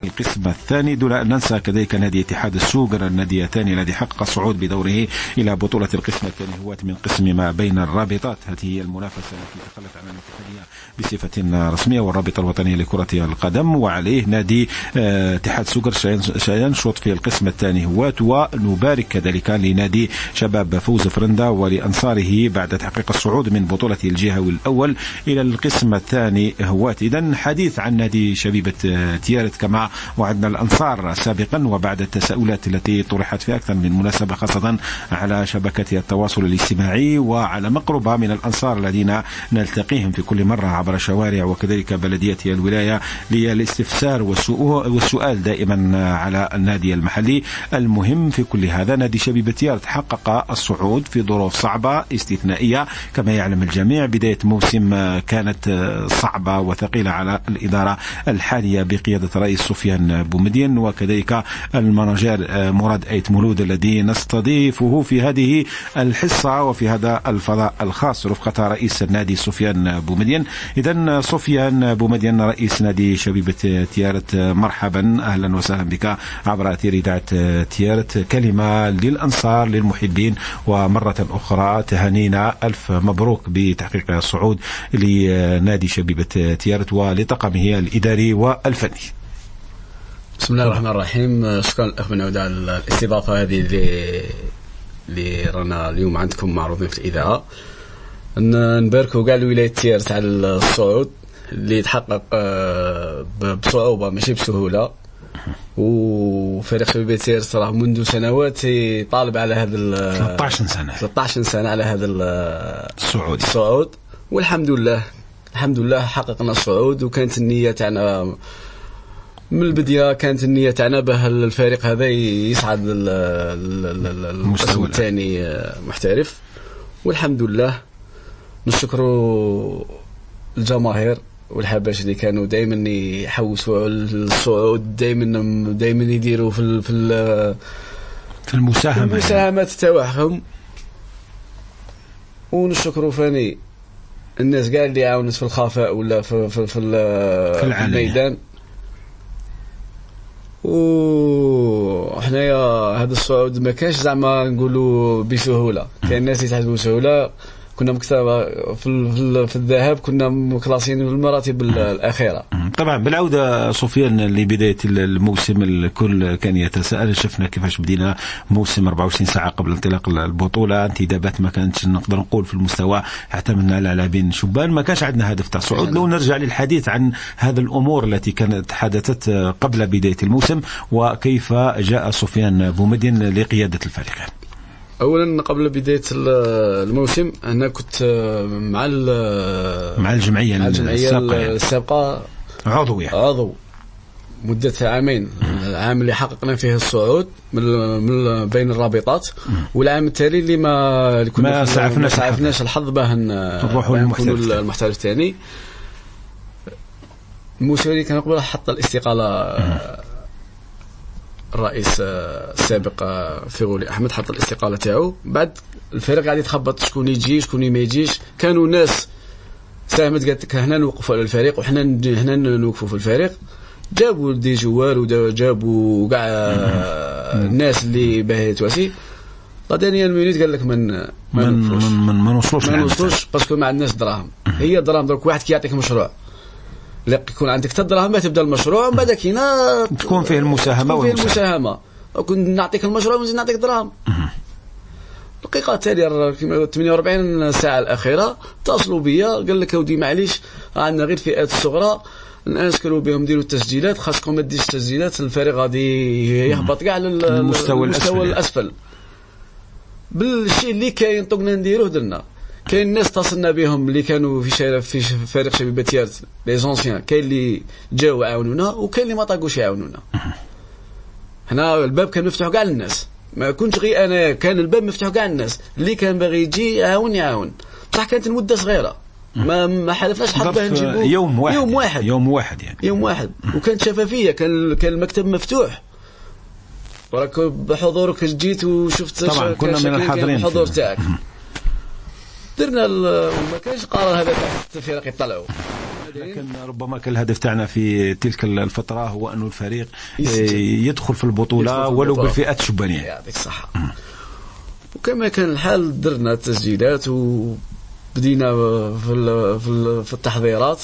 القسم الثاني، دون أن ننسى كذلك نادي اتحاد السوق، النادي الثاني الذي حقق الصعود بدوره إلى بطولة القسم الثاني هو من قسم ما بين الرابطات. هذه هي المنافسة التي دخلت على الاتحادية بصفة رسمية والرابطة الوطنية لكرة القدم، وعليه نادي اتحاد سوق سينشط في القسم الثاني هوات. ونبارك كذلك لنادي شباب فوز فرندا ولأنصاره بعد تحقيق الصعود من بطولة الجهوي الأول إلى القسم الثاني هوات. إذن حديث عن نادي شبيبة تيارت كما وعدنا الأنصار سابقا، وبعد التساؤلات التي طرحت في أكثر من مناسبة خاصة على شبكة التواصل الاجتماعي وعلى مقربة من الأنصار الذين نلتقيهم في كل مرة عبر شوارع وكذلك بلدية الولاية للاستفسار والسؤال دائما على النادي المحلي. المهم في كل هذا نادي شبيبة تيارت حقق الصعود في ظروف صعبة استثنائية كما يعلم الجميع. بداية موسم كانت صعبة وثقيلة على الإدارة الحالية بقيادة رئيس سفيان بومدين وكذلك المانجر مراد أيت مولود الذي نستضيفه في هذه الحصة وفي هذا الفضاء الخاص رفقة رئيس النادي سفيان بومدين. إذن سفيان بومدين رئيس نادي شبيبة تيارت، مرحبا أهلا وسهلا بك عبر أثير إذاعة تيارت. كلمة للأنصار للمحبين ومرة أخرى تهانينا ألف مبروك بتحقيق الصعود لنادي شبيبة تيارت ولطاقمه الإداري والفني. بسم الله الرحمن الرحيم. شكرا الأخ بن عودة على الاستضافة هذه اللي رانا اليوم عندكم معروضين في الإذاعة. نباركوا كاع الولاية تيارت على الصعود اللي تحقق بصعوبة ماشي بسهولة، وفريق شبيبة تيارت راه منذ سنوات يطالب على هذا 13 سنة على هذا الصعود، والحمد لله حققنا الصعود. وكانت النية تاعنا من البداية، كانت النية تاعنا به الفريق هذا يصعد للمستوى الثاني محترف، والحمد لله نشكروا الجماهير والحباش اللي كانوا دائما يحوسوا على الصعود، دائما يديروا في المساهمات تاعهم. ونشكروا فاني الناس كاع اللي عاونت في الخفاء ولا في الميدان. وحنايا هذا الصعود ما كانش زعما نقولوا بسهوله، كاين الناس يتحسبوا سهوله. كنا مكتبة في الذهاب كنا مكلاسين في المراتب الأخيرة. طبعا بالعودة سفيان لبداية الموسم الكل كان يتساءل، شفنا كيفاش بدينا موسم 24 ساعة قبل انطلاق البطولة، انتدابات ما كانتش نقدر نقول في المستوى، اعتمدنا على لاعبين شبان، ما كانش عندنا هدف تاع صعود. لو نرجع للحديث عن هذا الأمور التي كانت حدثت قبل بداية الموسم وكيف جاء سفيان بومدين لقيادة الفريق. اولا قبل بدايه الموسم انا كنت مع الجمعيه السابقه عضو مده عامين. العام اللي حققنا فيه الصعود من بين الرابطات، والعام التالي اللي ما سعفناش الحظ به نروحوا المحترف الثاني. الموسم اللي كان قبل حط الاستقاله الرئيس السابق فيغولي أحمد، حط الاستقالة تاعو. بعد الفريق قاعد يتخبط شكون يجي شكون ما يجيش. كانوا ناس ساهمت قالت لك هنا نوقفوا على الفريق وحنا هنا نوقفوا في الفريق. جابوا دي جوار وجابوا كاع الناس اللي باهي تواسي. غدانيا المينيت قال لك ما نوصلوش باسكو ما عندناش دراهم. هي دراهم درك واحد كيعطيك مشروع، لا يكون عندك تدراهم ما تبدا المشروع، من بعد كاينه تكون فيه المساهمه كنت نعطيك المشروع ونزيد نعطيك دراهم. الدقيقه التاليه 48 ساعه الاخيره اتصلوا بيا قال لك اودي معليش عندنا غير الفئات الصغرى نسكروا بهم نديروا التسجيلات، خاصكم ما ديش التسجيلات، الفريق غادي يهبط كاع للمستوى الاسفل. بالشيء اللي كاين طقنا نديروه درنا. كاين ناس اتصلنا بهم اللي كانوا في فريق شبيبة تيارت لي زونسيان، كاين اللي جاوا عاونونا وكاين اللي ما طاقوش يعاونونا. هنا الباب كان مفتوح كاع للناس، ما كنتش غير انا، كان الباب مفتوح كاع للناس اللي كان باغي يجي يعاون. بصح كانت المده صغيره، ما حلفناش حد باه نجيبو يوم واحد وكانت شفافيه، كان المكتب مفتوح وراك بحضورك جيت وشفت. طبعا كنا من الحاضرين الحضور تاعك. درنا ما كانش قرار هذا تاع الفرق يطلعوا، لكن ربما كان الهدف تاعنا في تلك الفترة هو أن الفريق يدخل في البطولة ولو بالفئات الشبانية. يعطيك الصحة. وكما كان الحال درنا التسجيلات وبدينا في التحضيرات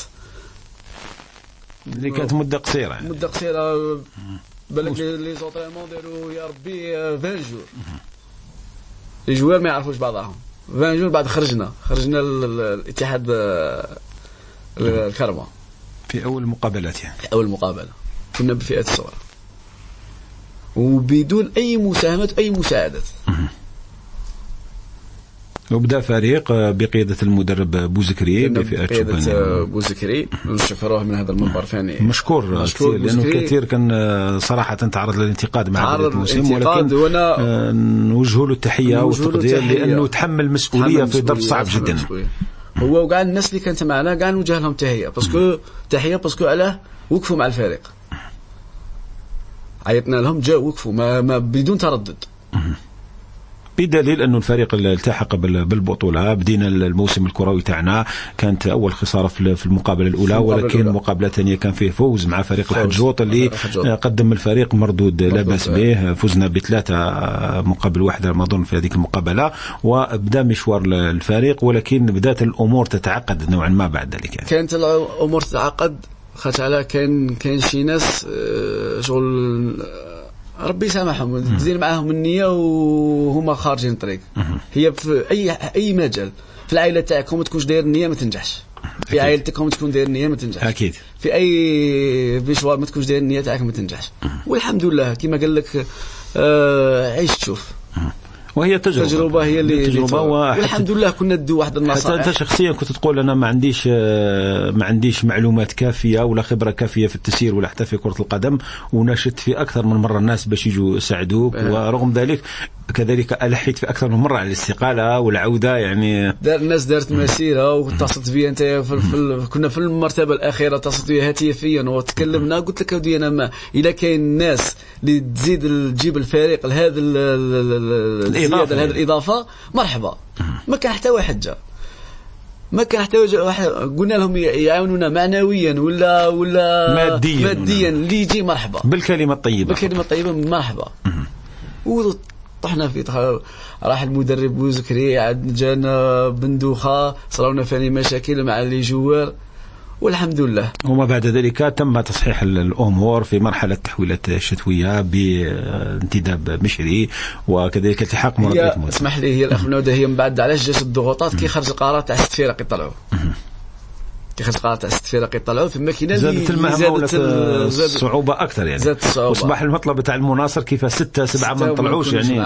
اللي كانت مدة قصيرة يعني. مدة قصيرة بالك لي زونطريمون داروا يا ربي 20 جور. لي جوار ما يعرفوش بعضهم 20 جور. بعد خرجنا الاتحاد الكرمة في أول مقابلات يعني. في أول مقابلة كنا بفئة الصغرى وبدون أي مساهمات أي مساعدات. وبدأ فريق بقيادة المدرب بوزكري بفئة شبانية. بوزكري نشكروه من هذا المنبر ثاني مشكور كثير لأنه كثير كان صراحة تعرض للانتقاد مع بداية الموسم ولكن نوجه له التحية والتقدير لأنه تحمل مسؤولية في ظرف صعب جدا. هو وكاع الناس اللي كانت معنا كاع نوجه لهم تحية باسكو علاه وقفوا مع الفريق. عيطنا لهم جاء وقفوا ما بدون تردد. بدليل أنه الفريق التحق بالبطولة. بدينا الموسم الكروي تاعنا كانت أول خسارة في المقابلة الأولى ولكن المقابلة الثانية كان فيه فوز مع فريق الحجوط اللي قدم الفريق مردود لا بأس به. فزنا ب3 مقابل 1 ما أظن في هذه المقابلة وبدأ مشوار الفريق ولكن بدأت الأمور تتعقد نوعا ما بعد ذلك يعني. كانت الأمور تتعقد خاطر على كان شي ناس شغل ربي يسامحهم تزين معاهم النية وهما خارجين الطريق. هي في أي مجال في العائلة تاعكم ما تكونش داير النية ما تنجحش. في عائلتكم تكون داير النية ما تنجحش. أكيد. في أي مشوار ما تكونش داير النية تاعك ما تنجحش. والحمد لله كما قال لك عيش تشوف. وهي تجربة هي اللي والحمد لله كنا ندو واحد النصائح. حتى انت شخصيا كنت تقول انا ما عنديش معلومات كافيه ولا خبره كافيه في التسيير ولا حتى في كره القدم وناشدت في اكثر من مره الناس باش يجوا يساعدوك ورغم ذلك كذلك ألحيت في أكثر من مرة على الاستقالة والعودة يعني. الناس دارت مسيرة واتصلت بي أنت كنا في المرتبة الأخيرة اتصلت بي هاتفيا وتكلمنا قلت لك أودي أنا ما إذا كاين الناس اللي تجيب الفريق لهذا الزيادة لهذه الإضافة مرحبا. ما كان حتى واحد جا ما كان حتى واحد قلنا لهم يعاونونا معنويا ولا ماديا اللي يجي مرحبا بالكلمة الطيبة مرحبا. طحنا في راح المدرب بوزكري عاد جانا بندوخة صراونا فاني مشاكل مع اللي جوار والحمد لله. وما بعد ذلك تم تصحيح الأمور في مرحلة التحويلات الشتوية بانتداب مشري وكذلك التحاق مربية. اسمح لي هي الأخ منودة هي من بعد علاش جات الضغوطات كي خرج القرار تاع 6 فرق يطلعوا كي خرج القرار تاع 6 فرق يطلعوا في الماكينة زادت المهمة الصعوبة أكثر يعني. زادت الصعوبة وصباح المطلب تاع المناصر كيف 6-7 ما نطلعوش يعني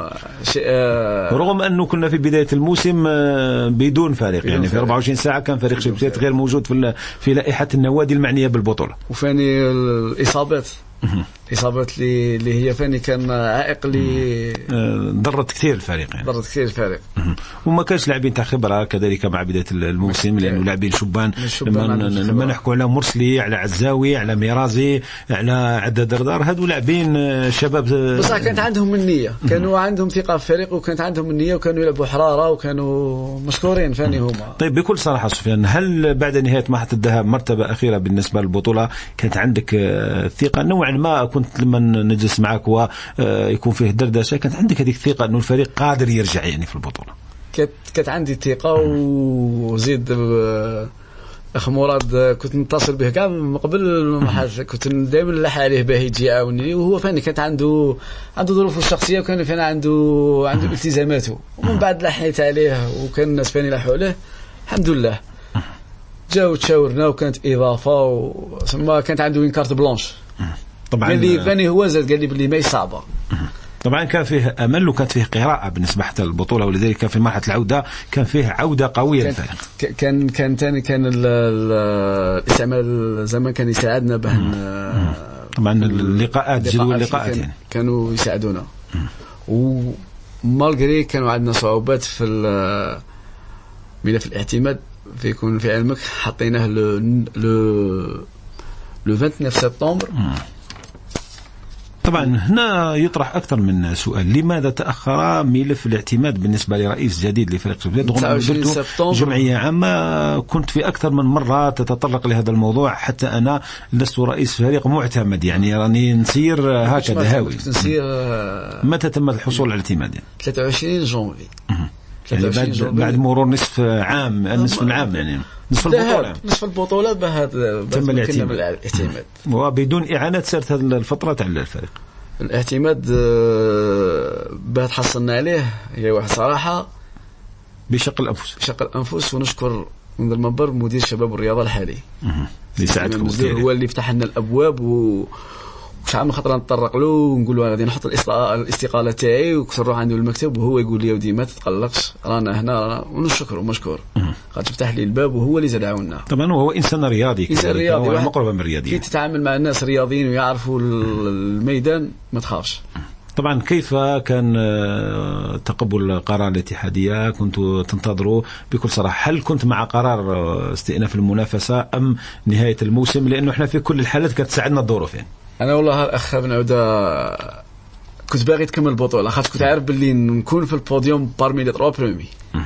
رغم أنه كنا في بداية الموسم بدون فريق يعني في 24 ساعة كان فريق شبسيت غير موجود في لائحة النوادي المعنية بالبطولة. وفاني الإصابات اللي هي فاني كان عائق اللي ضرت كثير الفريق يعني. وما كانش لاعبين تاع خبره كذلك مع بدايه الموسم لانه لاعبين شبان لما نحكوا على مرسلي على عزاوي على ميرازي على عدد دردار هذو لاعبين شباب بصح كانت عندهم النيه كانوا عندهم ثقه في الفريق وكانت عندهم النيه وكانوا يلعبوا حراره وكانوا مشكورين فاني هما. طيب بكل صراحه سفيان هل بعد نهايه مرحله الذهاب مرتبه اخيره بالنسبه للبطوله كانت عندك ثقه نوعا ما كنت لما نجلس معك ويكون فيه دردشه كانت عندك هذيك الثقه انه الفريق قادر يرجع يعني في البطوله؟ كانت عندي ثقه وزيد اخ مراد كنت نتصل به كاع من قبل كنت دائما نلح عليه باه يجي يعاوني وهو فاني كانت عنده ظروفه الشخصيه وكان فانا عنده التزاماته ومن بعد لحيت عليه وكان الناس فاني لحوا عليه الحمد لله جاو تشاورنا وكانت اضافه ثم كانت عنده وين كارت بلانش طبعا اللي فاني هو زاد قال لي بلي ما صعبه. طبعا كان فيه امل وكانت فيه قراءه بالنسبه حتى للبطوله ولذلك كان في مرحله العوده كان فيه عوده قويه للفريق. كان ثاني كان الاستعمال زمان كان يساعدنا به طبعا اللقاءات جدول اللقاءات يعني كانوا يساعدونا ومالغري كانوا عندنا صعوبات في ملف الاعتماد فيكون في علمك حطيناه لو 29 سبتمبر طبعا هنا يطرح أكثر من سؤال، لماذا تأخر ملف الاعتماد بالنسبة لرئيس جديد لفريق سوفيت؟ رغم جمعية عامة كنت في أكثر من مرة تتطرق لهذا الموضوع، حتى أنا لست رئيس فريق معتمد، يعني راني نسير هكذا هاوي. متى تم الحصول على الاعتماد؟ يعني 23 جونفي، يعني بعد مرور نصف العام يعني نصف البطولة تم الاعتماد، وبدون إعانة سرت هذه الفترة على الفريق. الاعتماد بعد حصلنا عليه هي واحد صراحة بشق الأنفس، ونشكر من المنبر مدير شباب الرياضة الحالي اللي ساعدكم كثير، هو اللي فتح لنا الأبواب شحال من خطره نتطرق له ونقول له غادي نحط الاستقاله تاعي وكنت نروح عنده المكتب وهو يقول لي ودي ما تتقلقش رانا هنا، ونشكره مشكور قد فتح لي الباب وهو اللي زاد عاوننا. طبعا هو انسان رياضي مقرب من الرياضيين، كي تتعامل مع الناس رياضيين ويعرفوا الميدان ما تخافش. طبعا كيف كان تقبل قرار الاتحادية؟ كنت تنتظروا بكل صراحة، هل كنت مع قرار استئناف المنافسة أم نهاية الموسم؟ لأنه احنا في كل الحالات كانت تساعدنا الظروف يعني. انا والله الاخ بن عوده كنت باغي تكمل البطوله، خاطر كنت عارف باللي نكون في البوديوم بارمي لي 3 بريمي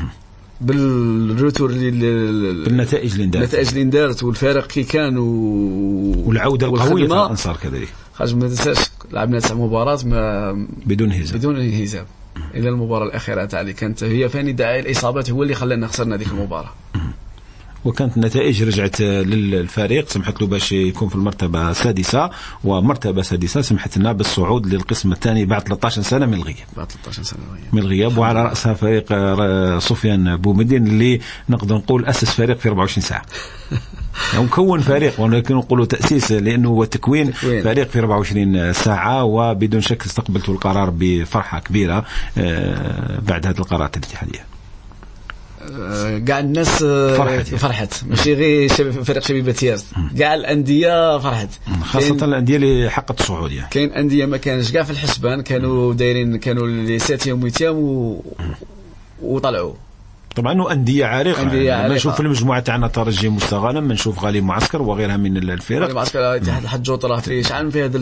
بالروتور بالنتائج اللي اندارت والفارق كي كان والعوده القويه في الانصار كذلك. خاطر ما تنساش لعبنا 9 مباريات بدون هزام الى المباراه الاخيره تاع اللي كانت هي فاني داعي الاصابات هو اللي خلانا خسرنا هذيك المباراه. وكانت النتائج رجعت للفريق، سمحت له باش يكون في المرتبة السادسة، ومرتبة سادسة سمحت لنا بالصعود للقسم الثاني بعد 13 سنة من الغياب. وعلى رأسها فريق سفيان بومدين اللي نقدر نقول أسس فريق في 24 ساعة. يعني كون فريق، ولكن نقولوا تأسيس لأنه هو تكوين فريق في 24 ساعة. وبدون شك استقبلت القرار بفرحة كبيرة بعد هذا القرارات الاتحادية. كاع الناس فرحت ماشي غير فريق شبيبة تيرت، كاع الأندية فرحت، خاصة الأندية اللي حققت الصعود. يعني كاين أندية ما كانش كاع في الحسبان، كانوا دايرين كانوا اللي ساتيهم ويتام وطلعوا. طبعا أندية عريقة، لما نشوف المجموعة تاعنا ترجي مستغانم، ما نشوف غالي معسكر وغيرها من الفرق. غالي معسكر اتحاد الحجوط راه في شحال في هذا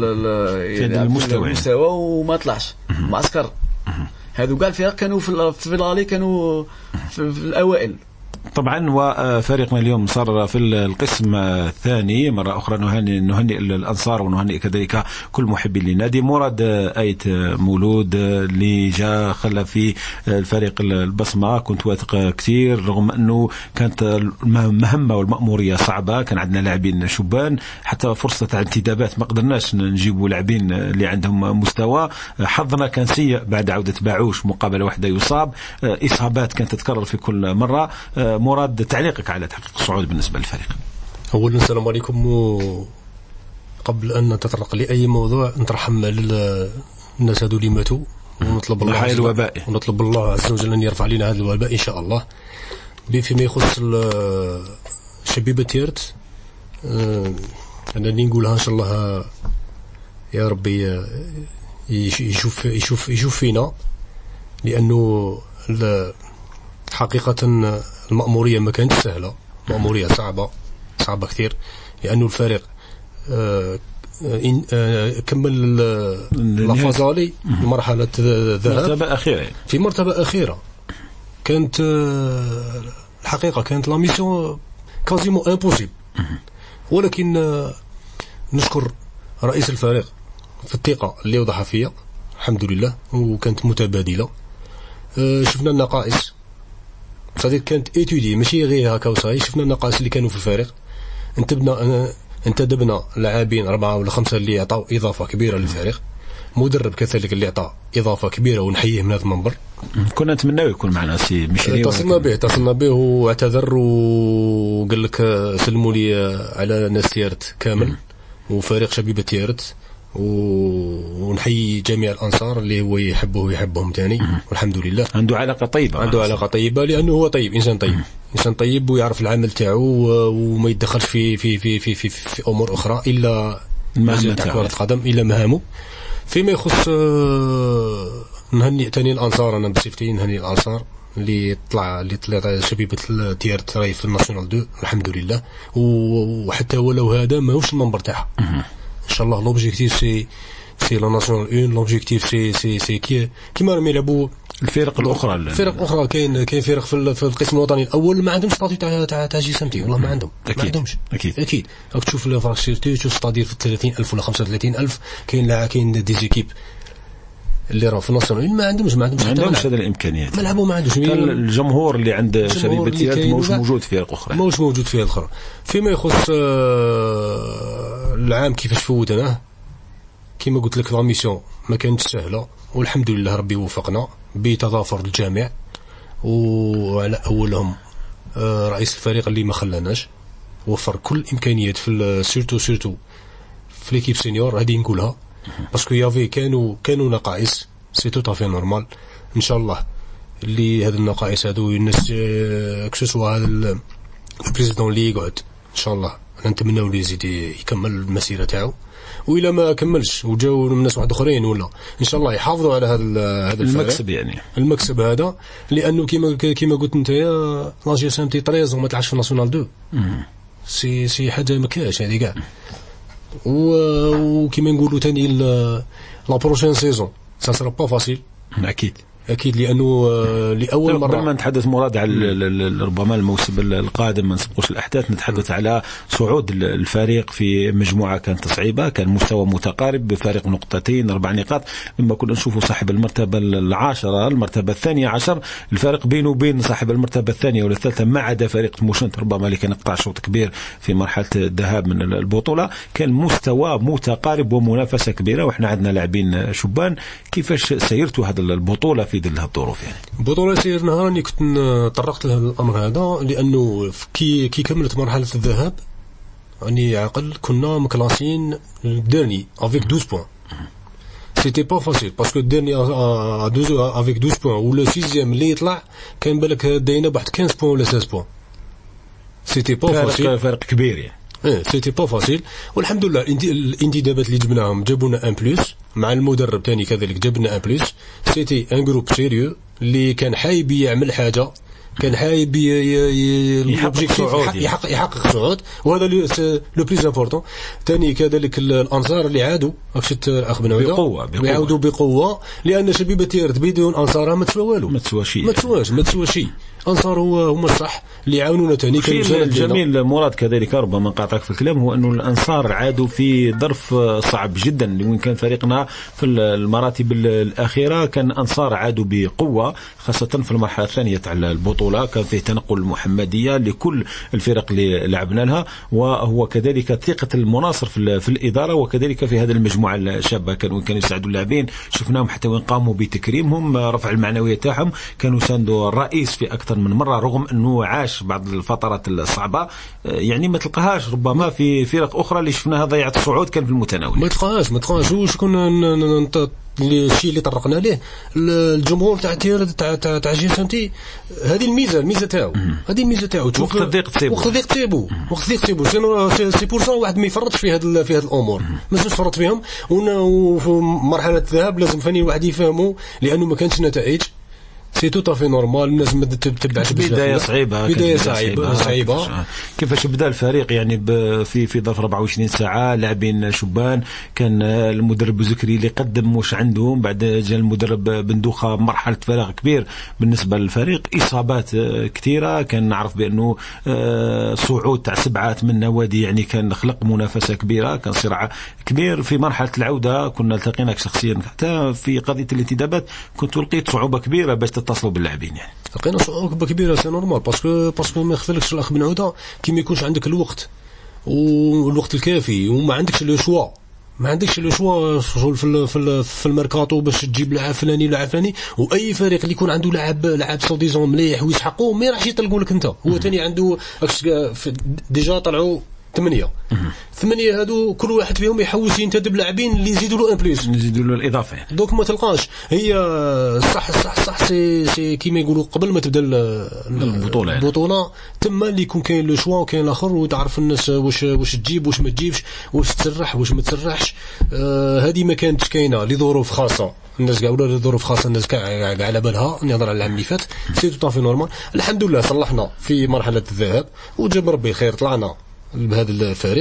المستوى وما طلعش معسكر. هذو كاع الفرق كانوا في الغالي كانوا في الأوائل. طبعا وفريقنا اليوم صار في القسم الثاني. مرة أخرى نهنئ الأنصار ونهنئ كذلك كل محبين للنادي. مراد أيت مولود اللي جاء خلى في الفريق البصمة، كنت واثق كثير رغم أنه كانت المهمة والمأمورية صعبة، كان عندنا لاعبين شبان، حتى فرصة انتدابات ما قدرناش نجيبوا لاعبين اللي عندهم مستوى. حظنا كان سيء بعد عودة باعوش، مقابلة واحدة يصاب، إصابات كانت تتكرر في كل مرة. مراد، تعليقك على تحقيق الصعود بالنسبة للفريق؟ أولا السلام عليكم. قبل أن نتطرق لأي موضوع نترحم على الناس هذو اللي ماتوا، ونطلب الله عز وجل أن يرفع علينا هذا الوباء إن شاء الله. فيما يخص شبيبة تيرت، أنا نقولها إن شاء الله يا ربي يشوف فينا، لأنه حقيقة المأمورية ما كانت سهلة، مأمورية صعبة كثير، لأنه الفريق كمل لافازالي مرحلة الذهاب في مرتبة أخيرة. كانت الحقيقة كانت لا ميسيون كازيمو امبوسيبل، ولكن نشكر رئيس الفريق في الثقة اللي وضعها فيها الحمد لله، وكانت متبادلة. شفنا النقائص، صديق كانت ايتودي ماشي غير هكا وصاي. شفنا النقائص اللي كانوا في الفريق، انتدبنا لاعبين 4 ولا 5 اللي يعطوا اضافه كبيره للفريق، مدرب كذلك اللي يعطى اضافه كبيره، ونحييه من هذا المنبر. كنا نتمناو يكون معنا سي ميشيل، اتصلنا به واعتذر وقال لك سلموا لي على ناس تيرت كامل وفريق شبيبة تيرت، ونحيي جميع الأنصار اللي هو يحبه ويحبهم تاني، والحمد لله عنده علاقة طيبة، لأنه هو طيب، إنسان طيب ويعرف العمل تاعو وما يدخلش في أمور أخرى إلا كرة القدم، إلا مهامه. فيما يخص نهنئ تاني الأنصار، أنا بصفتي نهنئ الأنصار اللي طلع شبيبة تيرت راي في الناسيونال 2 الحمد لله. وحتى ولو هذا ماهوش المنبر تاعها، ان شاء الله لوبجيكتيف سي سي لا ناسيونال 1 لوبجيكتيف سي كيما راهم يلعبوا الفرق الاخرى. كاين فرق في القسم الوطني الاول ما عندهمش ستاتيو تاع جي سامتي، والله ما عندهم. ما عندهمش اكيد. راك تشوف الفرق سيرتي تشوف ستادير في 30,000 ولا 35,000. كاين دي زيكيب اللي راهو في الناسيونال ما عندهمش هذه الامكانيات. ما لعبوا، ما عندوش الجمهور اللي عند شبيبه تيرات ماهوش موجود في فرق اخرى. فيما يخص العام كيفاش فوتناه، كما قلت لك لا ميسيون ما كانتش سهله، والحمد لله ربي وفقنا بتضافر الجامع، وعلى اولهم رئيس الفريق اللي ما خلاناش، وفر كل الامكانيات في سيرتو في ليكيب سينيور. هذه نقولها باسكو يافي كانوا نقائص، سي تو افي نورمال. ان شاء الله اللي هذه النقائص هذو الناس كسوا هذا البريزيدون اللي يقعد ان شاء الله نتمنوا لي يزيد يكمل المسيره تاعو، وإلا ما كملش وجاو الناس واحد اخرين ولا ان شاء الله يحافظوا على هذا المكسب، يعني المكسب هذا، لانه كيما قلت انت يا لاجي سامتي 13 وما تلعبش في ناسيونال 2 سي حاجه ما كاش هذه كاع. وكيما نقولوا ثاني لا بروشين سيزون سا سرا با فاسيل، اكيد لانه لاول مره قبل ما نتحدث مراد على ربما الموسم القادم ما نسبقوش الاحداث، نتحدث على صعود الفريق في مجموعه كانت صعيبه، كان مستوى متقارب بفارق 2 4 نقاط، لما كنا نشوفوا صاحب المرتبه العاشره المرتبه 12 الفارق بينه وبين صاحب المرتبه الثانيه ولا الثالثه ما عدا فريق تموشنت ربما اللي كان قطع شوط كبير في مرحله الذهاب من البطوله، كان مستوى متقارب ومنافسه كبيره، واحنا عندنا لاعبين شبان. كيفاش سيرتوا هذه البطوله في ظل الظروف؟ يعني البطوله سيرناها راني كنت طرقت لهذا الامر هذا، لانه كي كملت مرحله الذهاب راني عقل كنا مكلاسين الديرني افيك 12 بوين. سيتي با فاسيل باسكو الديرني افيك 12 بوين ولا 6 اللي يطلع كان بالك داينا بواحد 15 بوين ولا 16 بوين. سيتي با فاسيل، فرق كبير يعني. سيتي با فاسيل، والحمد لله الانتدابات اللي جبناهم جابونا ان بلس، مع المدرب ثاني كذلك جبنا ان بلس. سيتي ان جروب سيريو اللي كان حايب يعمل حاجه، كان حايب يحقق صعود، وهذا لو بليز امبورطون. ثاني كذلك الانصار اللي عادوا اكشت اخ بن عوده يعاودوا بقوه، لان شبيبه تيرت بدون انصارها ما تسوى والو، ما تسوى شيء. انصار هما الصح اللي يعاونونا ثاني. كان الجميل مراد كذلك ربما نقاطعك في الكلام، هو انه الانصار عادوا في ظرف صعب جدا، وين كان فريقنا في المراتب الاخيره كان انصار عادوا بقوه، خاصه في المرحله الثانيه تاع البطوله كان فيه تنقل محمديه لكل الفرق اللي لعبنا لها، وهو كذلك ثقه المناصر في الاداره، وكذلك في هذه المجموعه الشابه كانوا يساعدوا اللاعبين، شفناهم حتى وين قاموا بتكريمهم، رفع المعنويه تاعهم، كانوا ساندوا الرئيس في اكثر من مرة، رغم أنه عاش بعض الفترات الصعبة يعني ما تلقاهاش ربما في فرق أخرى اللي شفناها ضيعت الصعود كان في المتناول. ما تلقاهاش وش كنا الشيء اللي طرقنا ليه الجمهور تاع جي سامتي. هذه الميزه تاعو، وقت الضيق تسيبو سي بور سا واحد ما يفرطش في هذه الامور، ما لازمش يفرط فيهم. وفي مرحله الذهاب لازم فاني واحد يفهموا، لانه ما كانش نتائج، سي تو افي نورمال. الناس ما تتبعش بدايه صعيبه. كيفاش بدا الفريق يعني في ظرف 24 ساعه لاعبين شبان، كان المدرب بوزكري اللي قدم واش عندهم، بعد جاء المدرب بندوخه مرحله فراغ كبير بالنسبه للفريق، اصابات كثيره، كان نعرف بانه صعود تاع 7 من نوادي يعني كان خلق منافسه كبيره، كان صراع كبير. في مرحله العوده كنا التقيناك شخصيا، حتى في قضيه الانتدابات كنت لقيت صعوبه كبيره باش تتصلوا باللاعبين، يعني لقينا صعوبه كبيره سي نورمال، باسكو ما يخفلكش الاخ بن عوده كي ما يكونش عندك الوقت والوقت الكافي، وما عندكش لو شوا، في الميركاتو باش تجيب لاعب فلاني، واي فريق اللي يكون عنده لاعب سوديزون مليح ويسحقوه ما راحش يطلقوا لك انت. هو ثاني عنده ديجا طلعوا 8 هادو كل واحد فيهم يحوس ينتدب لاعبين اللي يزيدوا له ان بليس، يزيدوا له الاضافه، دوك ما تلقاش. هي صح سي كيما يقولوا قبل ما تبدا البطوله تما اللي يكون كاين لو شوا وكاين الاخر، وتعرف الناس واش تجيب واش ما تجيبش، واش تسرح واش ما تسرحش. هذه ما كانتش كاينه لظروف خاصه، الناس كاع ولا لظروف خاصه، الناس كاع على بالها. نهضر على العام اللي فات سي تو طافي نورمال. الحمد لله صلحنا في مرحله الذهاب وجاب ربي الخير، طلعنا بهذا الفريق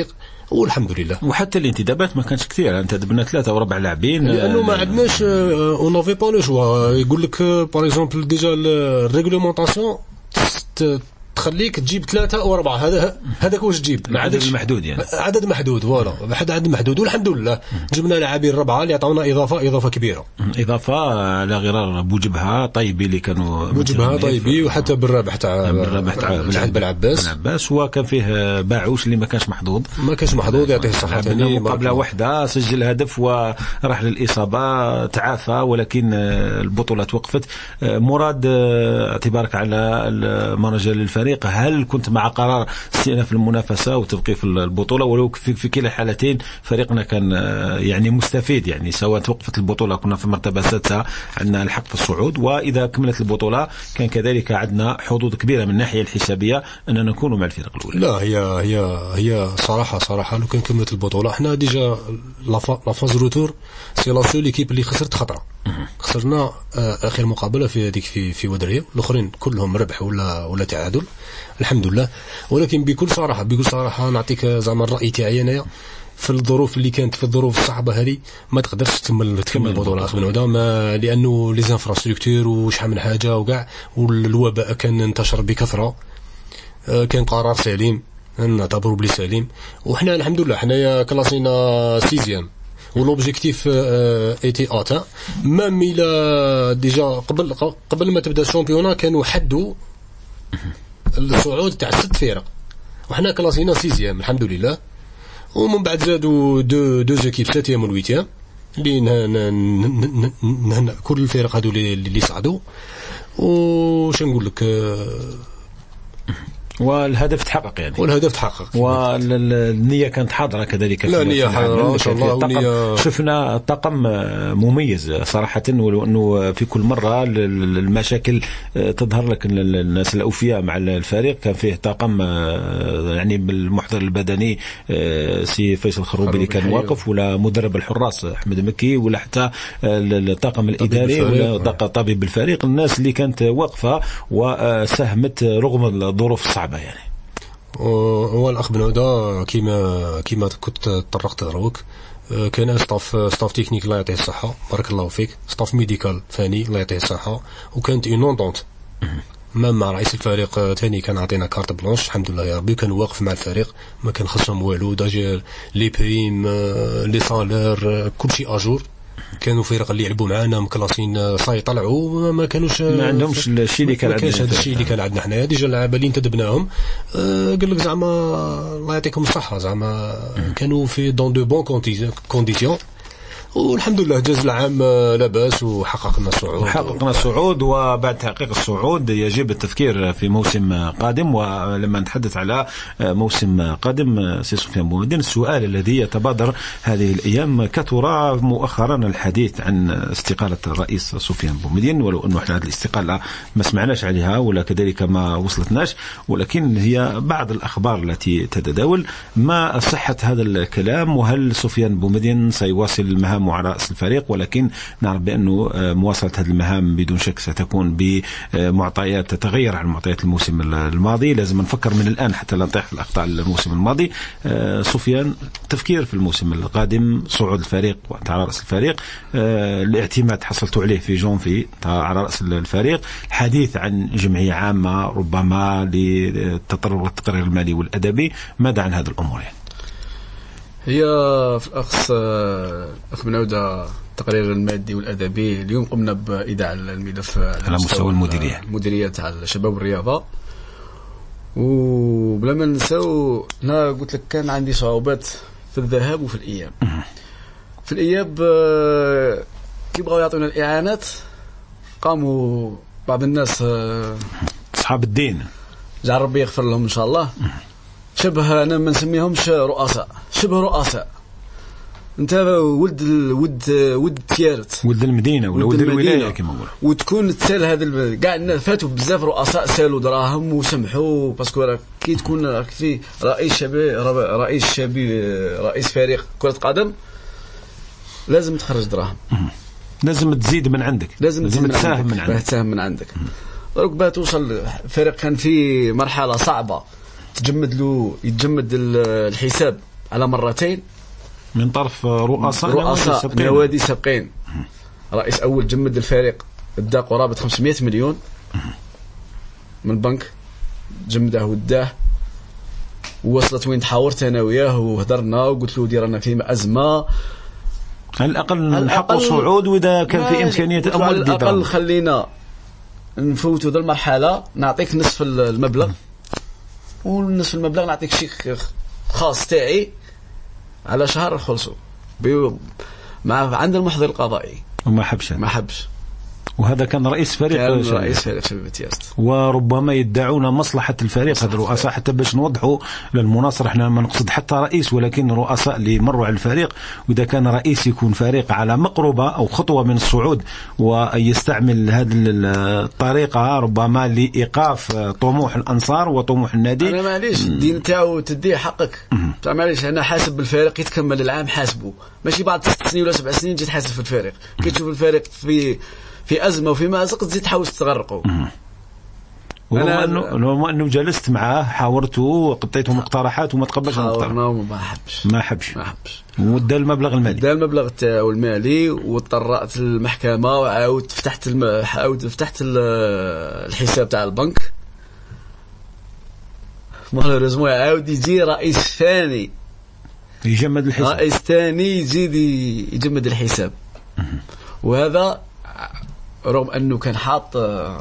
والحمد لله. وحتى الانتدابات ما كانش كثير، انتدبنا 3 و4 لاعبين لانه ما عندناش اون نافي با لو شوا. يقول لك باغ اكزومبل ديجا الريغلومونطاسيون تخليك تجيب 3 أو 4. هذاك واش تجيب عدد محدود، يعني عدد محدود. فوالا عدد محدود، والحمد لله جبنا لاعبين 4 اللي عطاونا اضافه كبيره، اضافه على غرار بوجبها طيبي اللي كانوا بوجبها طيبي، وحتى بالرابح تاع بالعباس، وكان فيه باعوش اللي ما كانش محظوظ يعطيه الصحه. مقابله واحده سجل هدف وراح للاصابه، تعافى، ولكن البطوله توقفت. مراد، اعتبارك على المانجر للفريق، هل كنت مع قرار استئناف المنافسة وتبقي في البطولة؟ ولو في كلا الحالتين فريقنا كان يعني مستفيد، يعني سواء توقفت البطولة كنا في مرتبة 6 عندنا الحق في الصعود، وإذا كملت البطولة كان كذلك عندنا حظوظ كبيرة من الناحية الحسابية أننا نكون مع الفرق الأولى. لا، هي صراحة لو كان كملت البطولة احنا ديجا لا فاز روتور سي لا سول ايكيب اللي خسرت خطرة. خسرنا اخر مقابله في هذيك في ودريه، الاخرين كلهم ربح ولا تعادل الحمد لله. ولكن بكل صراحه نعطيك زعما الراي تاعي انايا في الظروف اللي كانت، في الظروف الصعبه هذه ما تقدرش تكمل البطوله اخ بن هدى، لانه لي انفراستركتور وشحال من حاجه وكاع، والوباء كان انتشر بكثره. كان قرار سليم نعتبره بلي سليم، وحنا الحمد لله حنايا كلاسينا 6 والوبجيكتيف ايتي اتا مام الى ديجا قبل ما تبدا الشامبيونا كانوا حدوا الصعود تاع 6 فرق، وحنا كلاسينا 6 الحمد لله. ومن بعد زادوا دو زيكيب 7 و 8 اللي كل الفرق هذو اللي صعدوا. وش نقول لك، والهدف تحقق يعني، والنية كانت حاضرة كذلك. لا، نية حاضرة إن شاء الله. شفنا طاقم مميز صراحة، ولو أنه في كل مرة المشاكل تظهر لك الناس الأوفياء مع الفريق. كان فيه طاقم يعني بالمحضر البدني سي فيصل خروبي اللي كان واقف، ولا مدرب الحراس أحمد مكي، ولا حتى الطاقم الإداري ولا طبيب الفريق، الناس اللي كانت واقفة وساهمت رغم الظروف الصعبة يعني. هو الأخ بن هدى كيما كنت طرقت دروك، كان ستاف تكنيك الله يعطيه الصحة بارك الله فيك، ستاف ميديكال ثاني الله يعطيه الصحة، وكانت اونونطونت مع رئيس الفريق ثاني كان عطينا كارت بلانش الحمد لله يا ربي، كان واقف مع الفريق ما كان خصهم والو، داجي لي بريم لي سالير كل شيء اجور. كانوا فرق اللي يلعبوا معانا مكلاسين صاي طلعوا ما كانوش، ما عندهمش الشيء اللي كان عندنا، هذا الشيء اللي كان عندنا حنايا. ديجا اللعابه اللي انتدبناهم قال لك زعما الله يعطيكم الصحه، زعما كانوا في دون دو بون كونديسيون، والحمد لله جاز العام لاباس وحققنا الصعود. وبعد تحقيق الصعود يجب التفكير في موسم قادم. ولما نتحدث على موسم قادم سي سفيان بومدين، السؤال الذي يتبادر هذه الأيام، كثر مؤخرا الحديث عن استقالة الرئيس سفيان بومدين، ولو أنه احنا هذه الاستقالة ما سمعناش عليها ولا كذلك ما وصلتناش، ولكن هي بعض الأخبار التي تتداول. ما صحة هذا الكلام؟ وهل سفيان بومدين سيواصل المهام على رأس الفريق؟ ولكن نعرف بأنه مواصلة هذه المهام بدون شك ستكون بمعطيات تتغير عن معطيات الموسم الماضي. لازم نفكر من الآن حتى لا نطيح في الأخطاء الموسم الماضي. سفيان، تفكير في الموسم القادم، صعود الفريق وأنت على رأس الفريق، الاعتماد حصلت عليه في جونفي على رأس الفريق، حديث عن جمعية عامة ربما للتطرق للتقرير المالي والأدبي، ماذا عن هذه الأمور يعني؟ هي في أخ بن عودة التقرير المادي والأدبي. اليوم قمنا بإيداع الملف على مستوى المديرية تاع الشباب والرياضة. وبلا ما ننساو أنا قلت لك كان عندي صعوبات في الذهاب وفي الإياب. في الإياب كي بغاو يعطونا الإعانات قاموا بعض الناس أصحاب الدين، جعل ربي يغفر لهم إن شاء الله، شبه أنا ما نسميهمش رؤساء، شبه رؤساء. أنت ولد تيارت، ولد المدينة ولا ولد الولاية كما نقول، وتكون تسال هذا كاع الناس فاتوا بزاف رؤساء سالوا دراهم وسمحوا، باسكو راك كي تكون في رئيس فريق كرة قدم لازم تخرج دراهم، لازم تزيد من عندك، لازم تساهم من عندك. دروك باه توصل فريق كان في مرحلة صعبة يتجمد الحساب على مرتين من طرف رؤساء نوادي سابقين. رئيس أول جمد الفريق ادى قرابة 500 مليون من البنك، جمده وداه، ووصلت وين تحاورت انا وياه وهدرنا وقلت له دير انا في ازمه، على الاقل نحقق صعود، واذا كان في امكانيه اموال على الاقل خلينا نفوتوا ذا المرحله، نعطيك نصف المبلغ، ونصف المبلغ نعطيك شيك خاص تاعي على شهر نخلصوا مع عند المحضر القضائي. وما حبش وهذا كان رئيس فريق شبيبة تيرت. وربما يدعون مصلحة الفريق هذا الرؤساء، حتى باش نوضحوا للمناصر احنا ما نقصد حتى رئيس، ولكن رؤساء اللي مروا على الفريق. وإذا كان رئيس يكون فريق على مقربة أو خطوة من الصعود ويستعمل هذه الطريقة ربما لإيقاف طموح الأنصار وطموح النادي. أنا معليش دين تاعو تديه حقك، معليش أنا حاسب بالفريق يتكمل العام حاسبه، ماشي بعد 6 سنين ولا 7 سنين جيت حاسب في الفريق. كي تشوف الفريق في أزمة وفي مأزق تزيد تحاول تغرقه. ولو أنه جلست معاه حاورته وقطيته مقترحات وما تقبلش المقترحات، ما حبش ودا المبلغ تاعو المالي، واضطرأت المحكمة وعاود فتحت الحساب تاع البنك. مالوريزمون عاود يجي رئيس ثاني يجمد الحساب، رئيس ثاني يزيد يجمد الحساب. وهذا رغم أنه كان حاط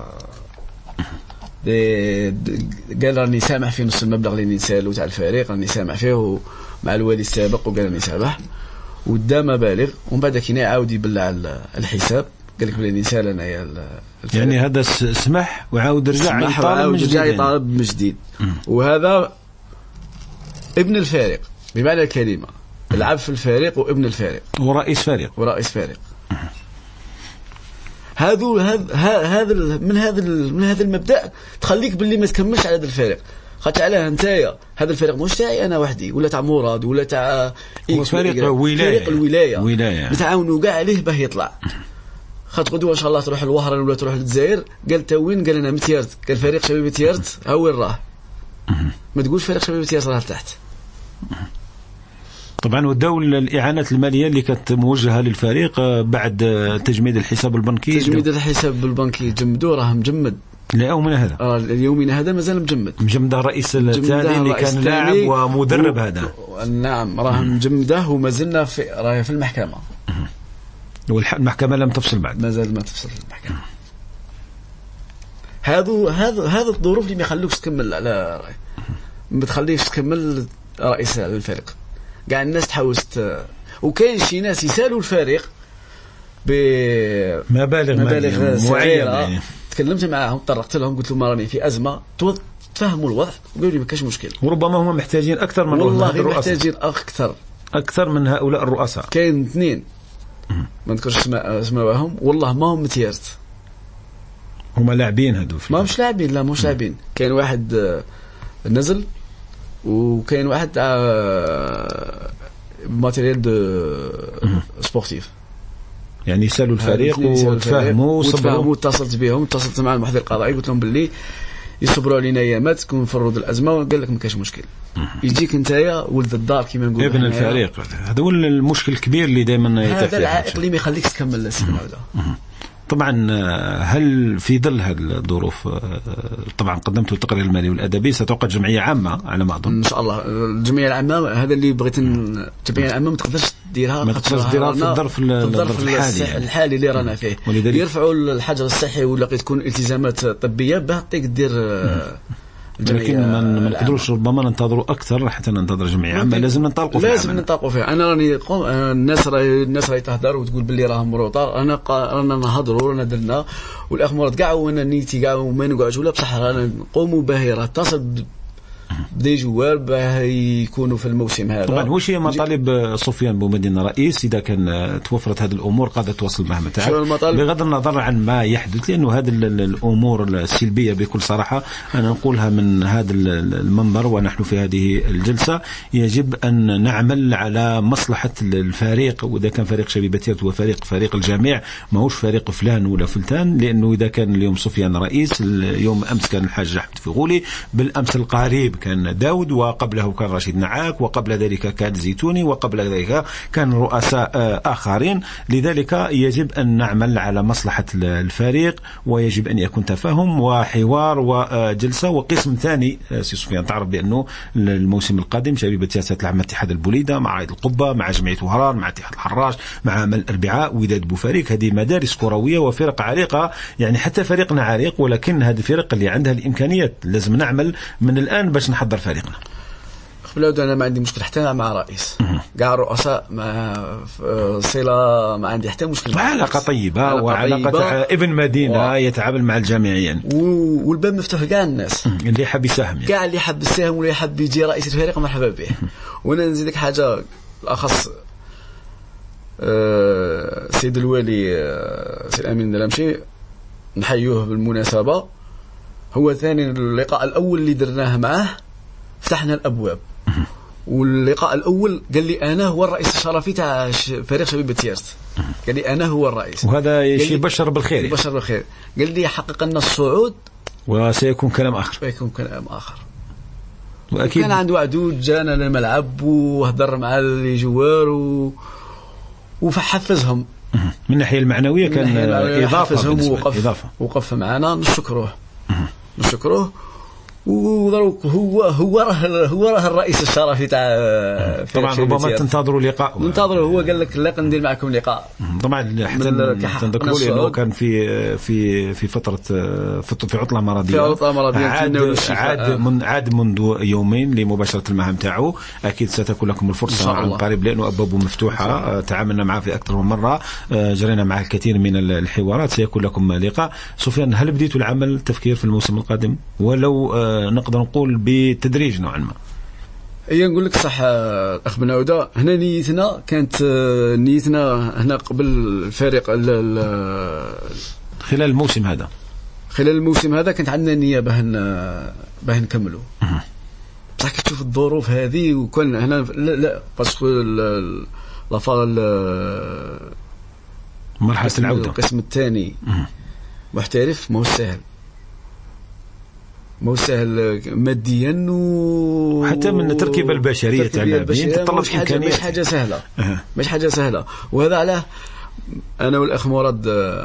قال راني سامح في نص المبلغ اللي نسالو تاع الفريق، راني سامح فيه مع الوالي السابق، وقال راني سامح ودا مبالغ، ومن بعد كي عاود يبلع الحساب قال لك بلي نسال انايا الفريق. يعني هذا سمح وعاود رجع يطالب من جديد. وهذا ابن الفريق بمعنى الكلمة، لعب في الفريق وابن الفريق ورئيس فريق. هذا من هذا المبدأ تخليك باللي ما تكملش على هذا الفريق. خاطر علاه نتايا هذا الفريق مش تاعي انا وحدي، ولا تاع مراد، ولا تاع فريق الولايه نتعاونوا كاع عليه باه يطلع. خاطر غدوه ان شاء الله تروح الوهران ولا تروح للجزائر، قال تا وين؟ قال انا متيرت، قال فريق شبيبة تيرت ها وين راه. ما تقولش فريق شبيبة تيرت راه تحت. طبعا والدولة الإعانات المالية اللي كانت موجهة للفريق بعد تجميد الحساب البنكي، جمدوه راه مجمد ليومنا هذا. اليومنا هذا مازال مجمده الرئيس الثاني اللي كان لاعب ومدرب هذا. نعم راه مجمده وما راهي في المحكمة. والمحكمة لم تفصل بعد، مازال ما تفصل المحكمة. هذا الظروف اللي ما يخلوكش تكمل على ما تخليكش تكمل رئيس الفريق. قاع الناس تحاول وكاين شي ناس يسالوا الفريق بمبالغ معينه. يعني تكلمت معاهم، طرقت لهم، قلت لهم راني في ازمه، تفهموا الوضع، قالوا لي ما كاش مشكل. وربما هم محتاجين اكثر من والله محتاجين اكثر من هؤلاء الرؤساء. كاين 2 ما نذكرش اسمائهم، والله ما هم متيرت، هم لاعبين هذو، ما مش لاعبين، لا مش لاعبين. كاين واحد نزل، وكاين واحد ماتيريال دو سبورتيف. يعني سالوا الفريق وتفاهموا وصبروا. اتصلت مع المحضر القضائي، قلت لهم باللي يصبروا علينا ايامات تكون نفرض الازمه، وقال لك ما كاش مشكل. يجيك نتايا ولد الدار كما نقول ابن الفريق. هذا هو المشكل الكبير اللي دائما يتفق، هذا العائق اللي ما يخليكش تكمل السنه هذا. طبعا هل في ظل هذه الظروف طبعا قدمت التقرير المالي والادبي، ستعقد جمعيه عامه على ما اظن ان شاء الله. الجمعيه العامه هذا اللي بغيت، الجمعيه العامه ما تقدرش ديرها في الظرف الحالي اللي رانا فيه. يرفعوا الحجر الصحي ولا تكون التزامات طبيه باه تقدر لكن ما نقدروش ربما ننتظروا اكثر حتى ننتظر جمعيه عامه. لازم ننطلقوا فيها. انا راني الناس راهي تهدر وتقول باللي راهم مروطه. رانا نهضروا، رانا درنا، والاخ مراد كاع وانا نيتي كاع وما نقعدش ولا بصح رانا نقوموا باهي اتصل بدي جوار باه يكونوا في الموسم هذا. طبعا واش هي مطالب سفيان بومدين رئيس اذا كان توفرت هذه الامور قادت توصل المهمه تاعك بغض النظر عن ما يحدث، لانه هذه الامور السلبيه بكل صراحه انا نقولها من هذا المنبر ونحن في هذه الجلسه، يجب ان نعمل على مصلحه الفريق. واذا كان فريق شبيبة تيرت هو فريق الجميع، ماهوش فريق فلان ولا فلتان، لانه اذا كان اليوم سفيان رئيس، اليوم امس كان الحاج احمد فغولي، بالامس القريب كان كان داود، وقبله كان رشيد نعاك، وقبل ذلك كان زيتوني، وقبل ذلك كان رؤساء آخرين. لذلك يجب أن نعمل على مصلحة الفريق، ويجب أن يكون تفاهم وحوار وجلسة. وقسم ثاني سي سفيان، تعرف بأنه الموسم القادم شبيبة سياسة تلعب مع اتحاد البوليدة، مع عيد القبة، مع جمعية وهران، مع اتحاد الحراش، مع عمل الأربعاء، وداد بوفاريك. هذه مدارس كروية وفرق عريقة، يعني حتى فريقنا عريق، ولكن هذه الفرق اللي عندها الإمكانيات لازم نعمل من الآن باش نحضر فريقنا. قبل أنا ما عندي مشكل حتى مع رئيس كاع الرؤساء، مع صلة ما عندي حتى مشكل، علاقة طيبة وعلاقة ابن مدينة يتعامل مع الجميع يعني. والباب مفتوح كاع الناس اللي حاب يساهم يعني. كاع اللي حاب يساهم واللي حاب يجي رئيس الفريق مرحبا به. وانا نزيدك حاجة الأخص، سيد الوالي سي الأمين دلمشي نحيوه بالمناسبة، هو ثاني اللقاء الأول اللي درناه معه فتحنا الأبواب. واللقاء الأول قال لي أنا هو الرئيس الشرفي تاع فريق شبيبة تيرت، قال لي أنا هو الرئيس، وهذا شيء بشر بالخير، بشر بالخير. قال لي حقق لنا الصعود وسيكون كلام آخر، ويكون كلام آخر. وأكيد كان عنده وعدود، جانا للملعب وهضر مع اللي جوار وحفزهم من الناحية المعنوية، كان إضافة، وقف معنا. نشكروه. ودروك هو راه الرئيس الشرفي تاع طبعا. ربما تنتظروا لقاء، ننتظروا. هو قال لك لا ندير معكم لقاء طبعا، حتى نذكروا لي انه كان في فتره في عطله مرضيه، عاد منذ يومين لمباشره المهام تاعو. اكيد ستكون لكم الفرصه عن قريب لانه ابوابه مفتوحه، تعاملنا معه في اكثر من مره، جرينا معه الكثير من الحوارات. سيكون لكم لقاء. سفيان، هل بديتوا العمل التفكير في الموسم القادم، ولو نقدر نقول بالتدريج نوعا ما؟ نقول لك صح اخ بنعوده. هنا نيتنا كانت هنا قبل الفريق خلال الموسم هذا كانت عندنا نية باه نكملوا. بصح كي تشوف الظروف هذه، وكان هنا لا باسكو مرحلة العودة القسم الثاني محترف ما هو سهل ماديا وحتى من التركيبة البشرية تاع اللاعبين تتطلب إمكانيات، مش حاجة سهلة. وهذا علاه أنا والأخ مراد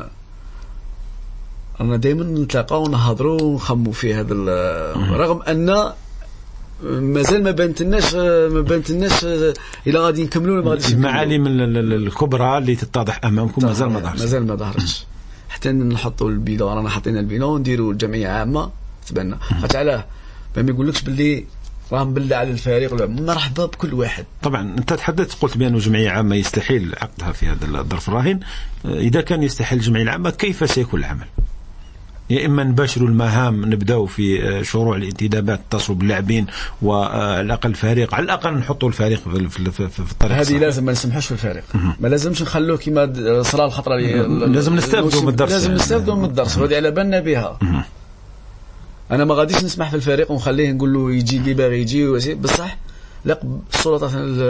أنا دائما نتلاقاو ونهضروا ونخموا في هذا، رغم أن مازال ما بانتناش إلا غادي نكملوا ما غاديش. المعالم الكبرى اللي تتضح أمامكم مازال ما ظهرتش. حتى نحطوا البيلو، رانا حاطين البيلو ونديروا الجمعية عامة تبنى. خاطر علاه ما يقولكش باللي راه مبلع على الفريق، مرحبا بكل واحد. طبعا انت تحدثت قلت بانه جمعيه عامه يستحيل عقدها في هذا الظرف الراهن. اذا كان يستحيل الجمعيه العامه، كيف سيكون العمل؟ يا اما نباشروا المهام، نبداو في شروع الانتدابات، اتصلوا باللاعبين، وعلى الاقل الفريق، على الاقل نحطوا الفريق في الطريق هذه. لازم ما نسمحوش في الفريق، ما لازمش نخلوه كما صرا الخطره لازم نستافدوا من الدرس، وهذه على بالنا بها. انا ما غاديش نسمح في الفريق ونخليه نقول له يجي اللي باغي يجي، بصح لا السلطات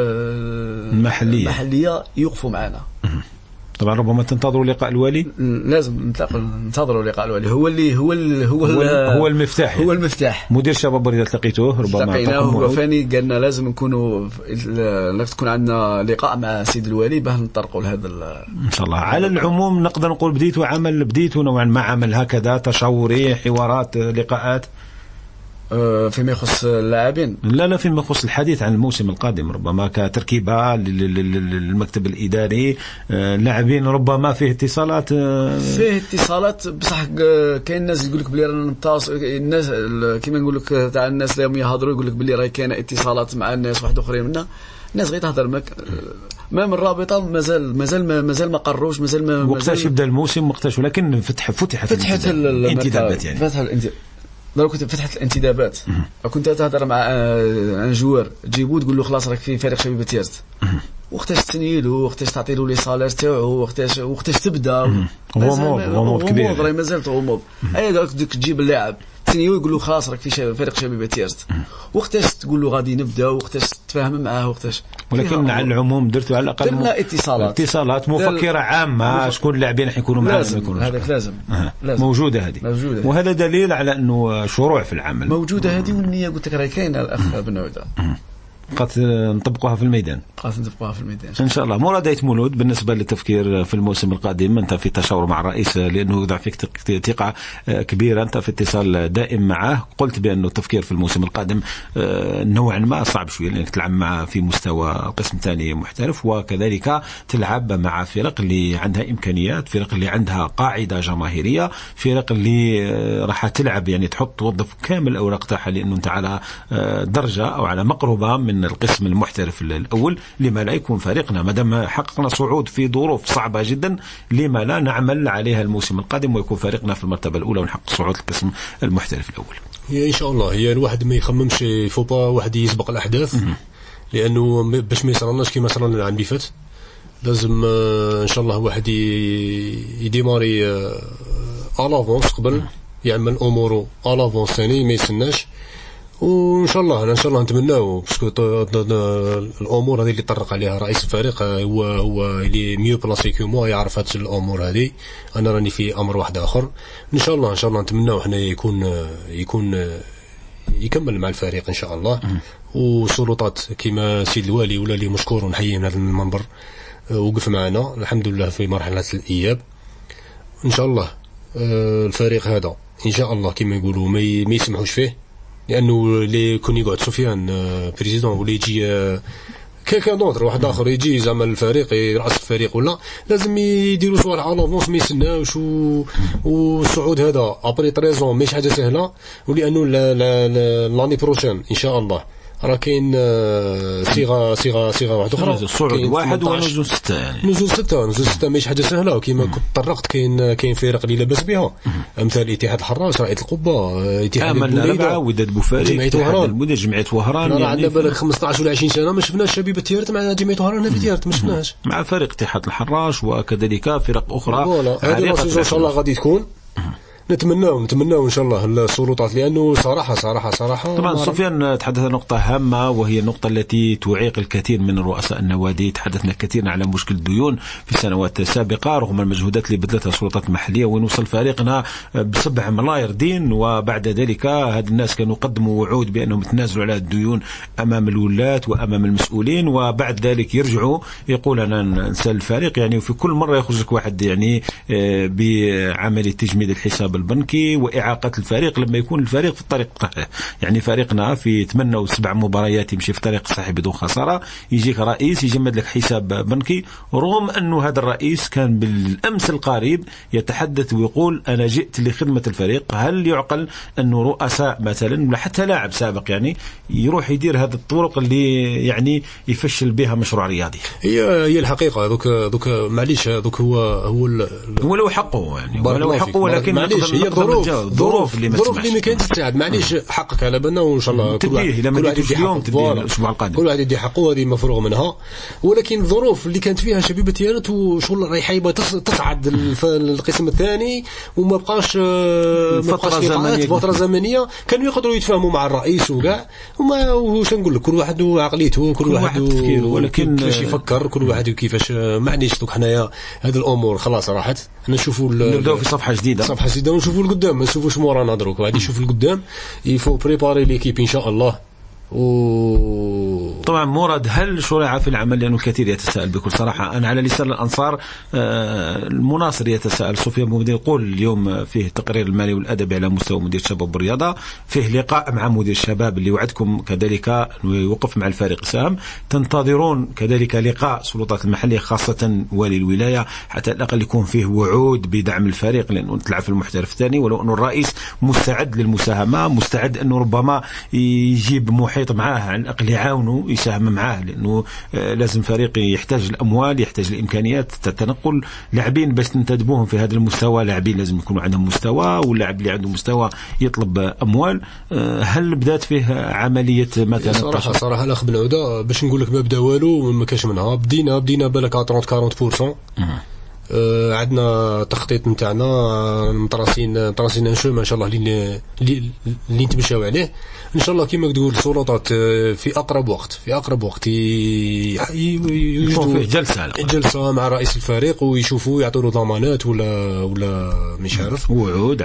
المحليه يوقفوا معنا. طبعا ربما تنتظروا لقاء الوالي، لازم ننتظروا لقاء الوالي. هو المفتاح. مدير شباب بريدة لقيتوه، ربما لقيناه هو فاني قالنا لازم نكونوا تكون عندنا لقاء مع سيد الوالي باه نطرقوا لهذا ان شاء الله. على العموم نقدر نقول بديتوا نوعا ما عمل هكذا تشاوري، حوارات، لقاءات فيما يخص اللاعبين. لا فيما يخص الحديث عن الموسم القادم، ربما كتركيبة للمكتب الإداري، لاعبين ربما فيه اتصالات. بصح كاين الناس يقول لك بلي رانا نتصل، الناس كيما نقول لك تاع الناس اللي يهضروا يقول لك بلي راه كاينه اتصالات مع الناس واحد اخرين منا، الناس غير تهضر ما من الرابطه مازال ما قروش، مازال ما وقتاش يبدا الموسم وقتاش، ولكن فتحت الانتدابات يعني لو كنت فتحت الانتدابات كنت تهضر مع ان جوار تجيبو تقول له خلاص راك في فريق شبيبة تيرت، وقتاش تسنيلو، وقتاش تعطي له لي صالير تاعو، وقتاش تبدا. غموض كبير، راهي مازال غموض. اي داك تجيب اللاعب يستنيو يقول له خلاص راك في فريق شبيبه تيرت، وقتاش تقول له غادي نبدا، وقتاش تتفاهم معاه، وقتاش. ولكن على العموم درتوا على الاقل درنا اتصالات مفكره عامه شكون اللاعبين حيكونوا معنا. لازم هذاك لازم موجوده هذه، وهذا دليل على انه شروع في العمل موجوده هذه، والنيه قلت لك راهي كاينه الاخ بن عوده. قد نطبقوها في الميدان ان شاء الله. مراد مولود، بالنسبه للتفكير في الموسم القادم، انت في تشاور مع الرئيس لانه يوضع فيك ثقه كبيره، انت في اتصال دائم معه، قلت بانه التفكير في الموسم القادم نوعا ما صعب شويه، لانك تلعب مع في مستوى قسم ثاني محترف، وكذلك تلعب مع فرق اللي عندها امكانيات، فرق اللي عندها قاعده جماهيريه، فرق اللي راح تلعب يعني توظف كامل الاوراق تاعها، لانه انت على درجه او على مقربه من القسم المحترف الأول. لما لا يكون فريقنا ما دام حققنا صعود في ظروف صعبة جدا، لما لا نعمل عليها الموسم القادم ويكون فريقنا في المرتبة الأولى ونحقق صعود القسم المحترف الأول. هي إن شاء الله، هي الواحد ما يخممش فوبا واحد يسبق الأحداث، لأنه باش ما يصرناش كما صرنا العام اللي فات، لازم إن شاء الله واحد يديماري ألافونس قبل، يعمل أموره ألافونس ثاني، ما يستناش. وان شاء الله نتمناو، باسكو الامور هذه اللي طرق عليها رئيس الفريق هو اللي ميو بلاسي كو مو يعرف هذه الامور هذه. انا راني في امر واحد اخر. ان شاء الله نتمناو حنا يكون يكمل مع الفريق ان شاء الله. والسلطات كما سيد الوالي ولا اللي مشكور ونحييه من هذا المنبر وقف معنا الحمد لله في مرحله الاياب. ان شاء الله الفريق هذا ان شاء الله كما يقولوا ما يسمحوش فيه، لانه اللي كون يقعد سفيان بريزيدون ولا يجي كيكا دوطر واحد اخر يجي زعما الفريق يرأس الفريق، ولا لازم يديروا صوالح على لافونس ما يستناوش. والصعود هذا ابري 13 ماشي حاجه سهله، ولانه لاني بروشين ان شاء الله راه كاين صيغه واحده اخرى، الصعود واحد ونزول 6 يعني نزول 6 ماشي حاجه سهله. وكما كنت طرقت كاين فرق اللي لاباس بها، امثال اتحاد الحراش، رائد القبه، اتحاد البوليده، وداد بوفاري، جمعيه وهران. يعني عندنا بالك 15 ولا 20 سنه ما شفناش شبيبه تيرت مع جمعيه وهران في تيرت، ما شفناهاش مع فريق اتحاد الحراش وكذلك فرق اخرى. هذه ان شاء الله غادي تكون. نتمناو ان شاء الله السلطات، لانه صراحه طبعا سفيان تحدث عن نقطه هامه، وهي النقطه التي تعيق الكثير من رؤساء النوادي. تحدثنا كثيرا على مشكل الديون في السنوات السابقه رغم المجهودات اللي بذلتها السلطات المحليه، وين وصل فريقنا ب7 ملاير دين، وبعد ذلك هاد الناس كانوا قدموا وعود بانهم يتنازلوا على الديون امام الولاة وامام المسؤولين، وبعد ذلك يرجعوا يقول انا نسال الفريق يعني، وفي كل مره يخرج لك واحد يعني بعمليه تجميد الحساب البنكي واعاقه الفريق لما يكون الفريق في الطريق الصحيح. يعني فريقنا في 8 و7 مباريات يمشي في الطريق الصحيح بدون خساره، يجيك رئيس يجمد لك حساب بنكي، رغم انه هذا الرئيس كان بالامس القريب يتحدث ويقول انا جئت لخدمه الفريق. هل يعقل انه رؤساء مثلا ولا حتى لاعب سابق يعني يروح يدير هذه الطرق اللي يعني يفشل بها مشروع رياضي؟ هي الحقيقه دوك معليش دوك هو ولو حقه يعني ولو حقه، ولكن هي الظروف اللي ما كانتش تساعد. معليش حقك على بالنا، وان شاء الله كل واحد يدي حقه الاسبوع القادم، كل واحد يدي حقه، هذه مفروغ منها. ولكن الظروف اللي كانت فيها شبيبه تيارت وشغل راهي حايبه تصعد القسم الثاني، وما بقاش فتره زمنيه كانوا يقدروا يتفاهموا مع الرئيس وكاع. وما واش نقول لك، كل واحد وعقليته، كل واحد تفكيره، ولكن كيفاش يفكر كل واحد وكيفاش. معليش دوك حنايا هذه الامور خلاص راحت، نشوفوا نبداو في صفحه جديده ونشوفوا القدام، ما نشوفوش مورانا دروك، غادي نشوفوا القدام. يفو بريباري ليكيب ان شاء الله. طبعا مراد، هل شرع في العمل؟ لأنه الكثير يتساءل بكل صراحة. أنا على لسان الأنصار المناصر يتساءل. سفيان بومدين يقول اليوم فيه تقرير المالي والأدبي على مستوى مدير الشباب والرياضة، فيه لقاء مع مدير الشباب اللي وعدكم كذلك يوقف مع الفريق سام، تنتظرون كذلك لقاء سلطات المحلية خاصة والي الولاية حتى الأقل يكون فيه وعود بدعم الفريق، لأنه تلعب في المحترف الثاني. ولو أنه الرئيس مستعد للمساهمة، مستعد أنه ربما يجيب محيط معاه على الأقل يعاونه يساهم معاه، لأنه لازم فريق يحتاج الأموال، يحتاج الإمكانيات، التنقل. لاعبين باش تنتدبوهم في هذا المستوى، لاعبين لازم يكونوا عندهم مستوى، واللاعب اللي عنده مستوى يطلب أموال. هل بدأت فيه عملية مثلا؟ صراحة الأخ بالعودة باش نقول لك ما بدا والو ما كاش منها. بدينا بالك 30-40%. عندنا تخطيط نتاعنا مطرسين ان شو ان شاء الله اللي نتمشاو عليه ان شاء الله. كما تقول السلطات في اقرب وقت يكون فيه جلسه مع رئيس الفريق ويشوفوا يعطوا له ضمانات ولا مش عارف وعود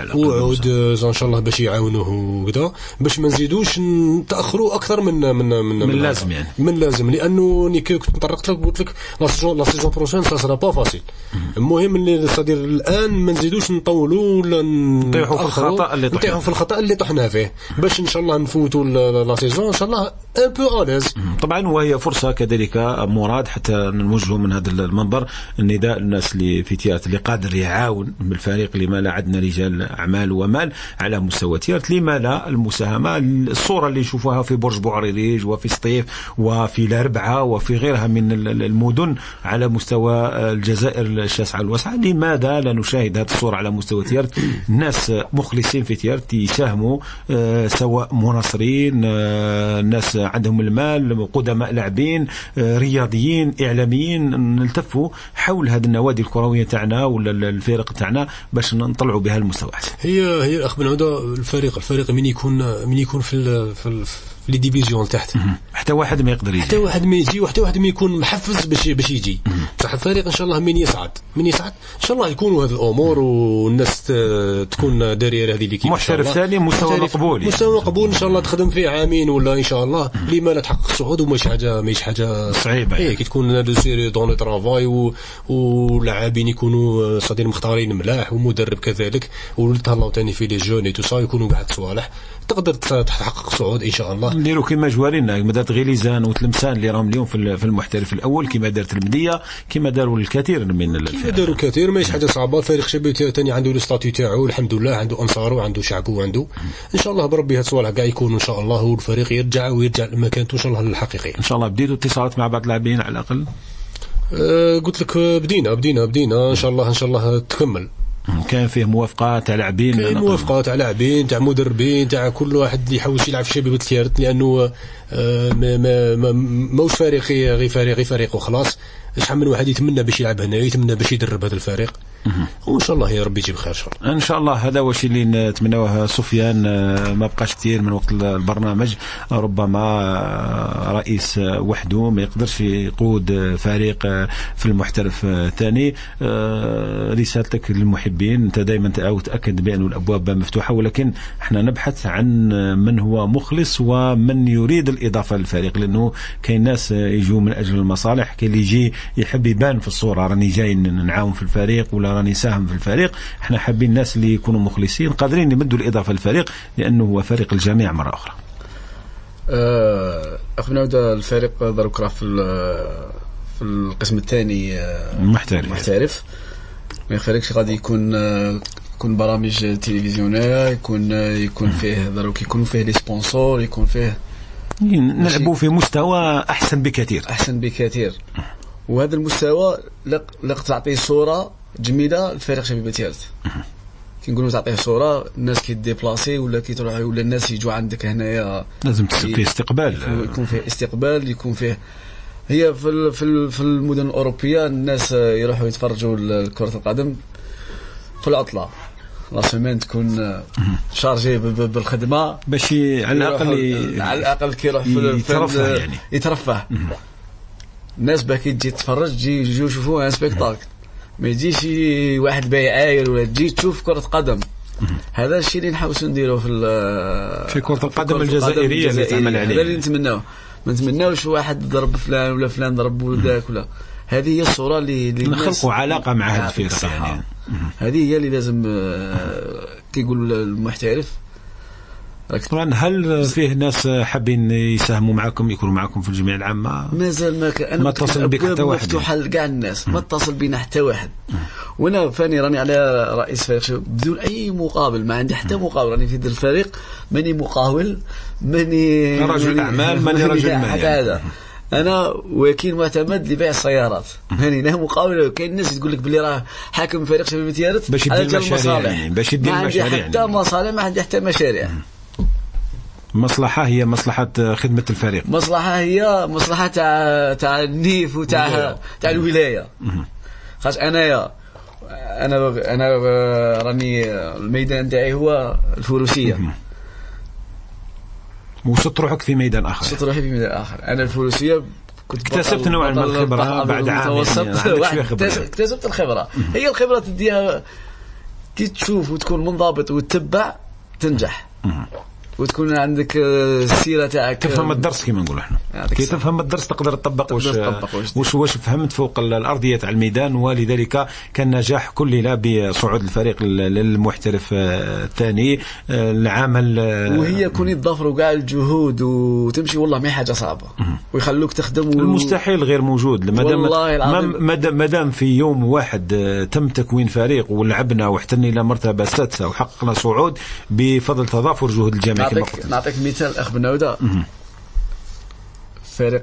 ان شاء الله باش يعاونوه وكذا باش ما نزيدوش نتاخروا اكثر من لازم يعني من لازم. لانه كنت طرقت لك قلت لك لا سيزون بروشين سا سرا با فاسيل. المهم اللي صدير الان ما نزيدوش نطولوا ولا نطيحوا في الخطا اللي طحنا فيه باش ان شاء الله نفوتوا لا سيزون ان شاء الله ان بو اليز. طبعا وهي فرصه كذلك مراد حتى نوجهوا من هذا المنبر النداء للناس اللي في تيارت اللي قادر يعاون بالفريق. لما لا عندنا رجال اعمال ومال على مستوى تيارت، لما لا المساهمه. الصوره اللي نشوفوها في برج بوعريريج وفي سطيف وفي الأربعة وفي غيرها من المدن على مستوى الجزائر الشاسعه الواسعه، لماذا لا نشاهد هذه الصوره على مستوى تيارت؟ الناس مخلصين في تيارت يساهموا، سواء مناصرين، الناس عندهم المال، قدماء لاعبين، رياضيين، اعلاميين، نلتفوا حول هذه النوادي الكرويه تاعنا ولا الفرق تاعنا باش نطلعوا بها المستوى احسن. هي اخ بن عوده الفريق من يكون في لي ديفيزيون تحت، حتى واحد ما يقدر يجي، حتى واحد ما يجي، وحتى واحد ما يكون محفز باش يجي. صح الفريق ان شاء الله من يصعد ان شاء الله يكونوا هذه الامور والناس تكون داريه هذه ليكيب محترف ثاني مستوى مقبول ان شاء الله تخدم فيه عامين ولا ان شاء الله. لما لا تحقق الصعود وماش حاجه صعيبه يعني. كي تكون دو سيري دون ترافاي ولاعبين يكونوا صادين مختارين ملاح ومدرب كذلك وتهلاو ثاني في لي جون اي تو سا يكونوا واحد صوالح تقدر تحقق الصعود ان شاء الله. نديروا كما جوارينا كما دارت غليزان وتلمسان اللي راهم اليوم في المحترف الاول، كما دارت المديه، كما داروا الكثير من الفرق. داروا كثير ماشي حاجه صعبه. الفريق شباب ثاني عنده الستاتيو تاعو الحمد لله، عنده انصاره وعنده شعبه وعنده ان شاء الله بربي هاد الصوالح كاع يكونوا ان شاء الله والفريق يرجع لمكانته ان شاء الله الحقيقي. ان شاء الله بديتوا اتصالات مع بعض اللاعبين على الاقل؟ قلت لك بدينا ان شاء الله تكمل. كان فيه موافقات تاع لاعبين، كاين موافقات تاع لاعبين تاع مدربين تاع كل واحد اللي يحوس يلعب في شباب تيارت، لانه ماوش فريق غير فريق وخلاص. شحال من واحد يتمنى باش يلعب هنا، يتمنى باش يدرب هذا الفريق، وان شاء الله يا ربي يجيب خير ان شاء الله. هذا واش اللي نتمناوه. سفيان ما بقاش كثير من وقت البرنامج، ربما رئيس وحده ما يقدرش يقود فريق في المحترف الثاني. رسالتك للمحبين، انت دائما تاكد بان الابواب مفتوحه، ولكن احنا نبحث عن من هو مخلص ومن يريد الاضافه للفريق، لانه كاين ناس يجوا من اجل المصالح، كاين اللي يجي يحب يبان في الصوره راني جاي نعاون في الفريق ولا راني ساهم في الفريق. احنا حابين الناس اللي يكونوا مخلصين قادرين يمدوا الاضافه للفريق، لانه هو فريق الجميع مره اخرى. اخ بنعود الفريق دروك راه في القسم الثاني محترف. ما يخليكش غادي يكون برامج تلفزيونيه، يكون فيه دروك يكونوا فيه لي سبونسور، يكون فيه نلعبوا في مستوى احسن بكثير. وهذا المستوى لق تعطيه صوره جميله الفريق شباب تيارت. كي نقولوا تعطيه صوره، الناس كيديبلاسي ولا كيتروح ولا الناس يجوا عندك هنايا، لازم فيه استقبال، يكون فيه استقبال، يكون فيه. هي في المدن الاوروبيه الناس يروحوا يتفرجوا كره القدم في العطله، لا سيمين تكون شارجي بالخدمه باش على الاقل كيروح في يترفه. الناس باكي تجي تتفرج، يجيو يشوفوا ان سبيكتاكل، ما يجيش واحد بايع عاير ولا تجي تشوف كرة قدم. هذا الشيء اللي نحاولوا نديروه في كرة القدم الجزائرية اللي تعمل عليه. هذا اللي نتمناوه، ما نتمناوش واحد ضرب فلان ولا فلان ضرب ولداك ولا. هذه هي الصورة اللي نخلقوا علاقة مع هذا الفريق يعني. هذه هي اللي لازم كيقول المحترف. طبعا هل فيه ناس حابين يساهموا معكم، يكونوا معكم في الجمعيه العامه؟ مازال ما اتصل بك حتى واحد، مفتوحه لكاع الناس، ما اتصل بينا حتى واحد. وانا فاني راني على رئيس فريق بدون اي مقابل، ما عندي حتى مقابل، راني في هذا الفريق ماني مقاول، ماني رجل اعمال، ماني رجل مال. هذا انا وكيل معتمد لبيع السيارات، يعني لا مقاول. كاين الناس تقول لك بلي راه حاكم فريق شباب تيارت باش يدير المشاريع، يعني باش يدير المشاريع، ما عندي حتى مصالح، ما عندي حتى مشاريع. مصلحة هي مصلحة خدمة الفريق، مصلحة هي مصلحة تاع النيف وتاع الولاية. خاص انايا انا راني الميدان تاعي هو الفروسيه. وصلت روحك في ميدان اخر؟ صرت روحي في ميدان اخر. انا الفروسيه كنت اكتسبت نوع من الخبره بعد عام، اكتسبت الخبره. هي الخبره تديها كي تشوف وتكون منضبط وتتبع تنجح، وتكون عندك السيره تاعك تفهم الدرس كما نقولوا احنا. كي تفهم الدرس تقدر تطبق واش فهمت فوق الارضيه تاع الميدان. ولذلك كان نجاح كل لا بصعود الفريق للمحترف الثاني العمل، وهي يكون يتضافروا كاع الجهود وتمشي والله ما حاجه صعبه ويخلوك تخدم المستحيل غير موجود. ما دام في يوم واحد تم تكوين فريق ولعبنا واحتلنا الى مرتبه سادسه وحققنا صعود بفضل تضافر جهود الجميع. نعطيك مثال اخ بنوده. فريق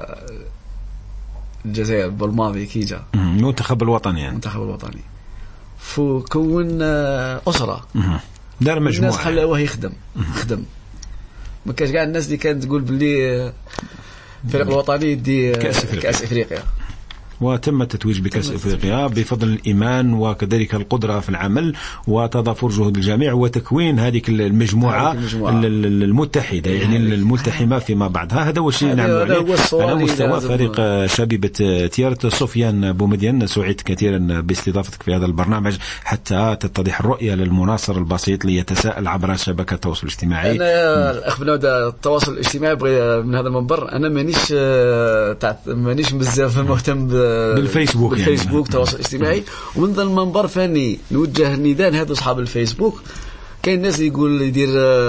الجزائر بالماضي كي جا المنتخب الوطني، يعني المنتخب الوطني كون اسره، دار مجموعه، الناس خلاوه يخدم ما كاش كاع الناس اللي كانت تقول باللي الفريق الوطني يدي كاس افريقيا. وتم التتويج بكأس إفريقيا بفضل الإيمان وكذلك القدرة في العمل وتضافر جهود الجميع وتكوين هذه المجموعة المتحدة، يعني الملتحمة فيما بعدها. هذا هو الشيء نعمل عليه على مستوى فريق شبيبة تيارت. سفيان بومدين، سعيد كثيرا باستضافتك في هذا البرنامج حتى تتضح الرؤية للمناصر البسيط ليتساءل عبر شبكة التواصل الاجتماعي. أنا الأخ بنودة التواصل الاجتماعي بغي من هذا المنبر، أنا مانيش بزاف مهتم بالفيسبوك يعني. التواصل الاجتماعي، ومن ذا المنبر فاني نوجه نداء هذو اصحاب الفيسبوك. كاين الناس يقول يدير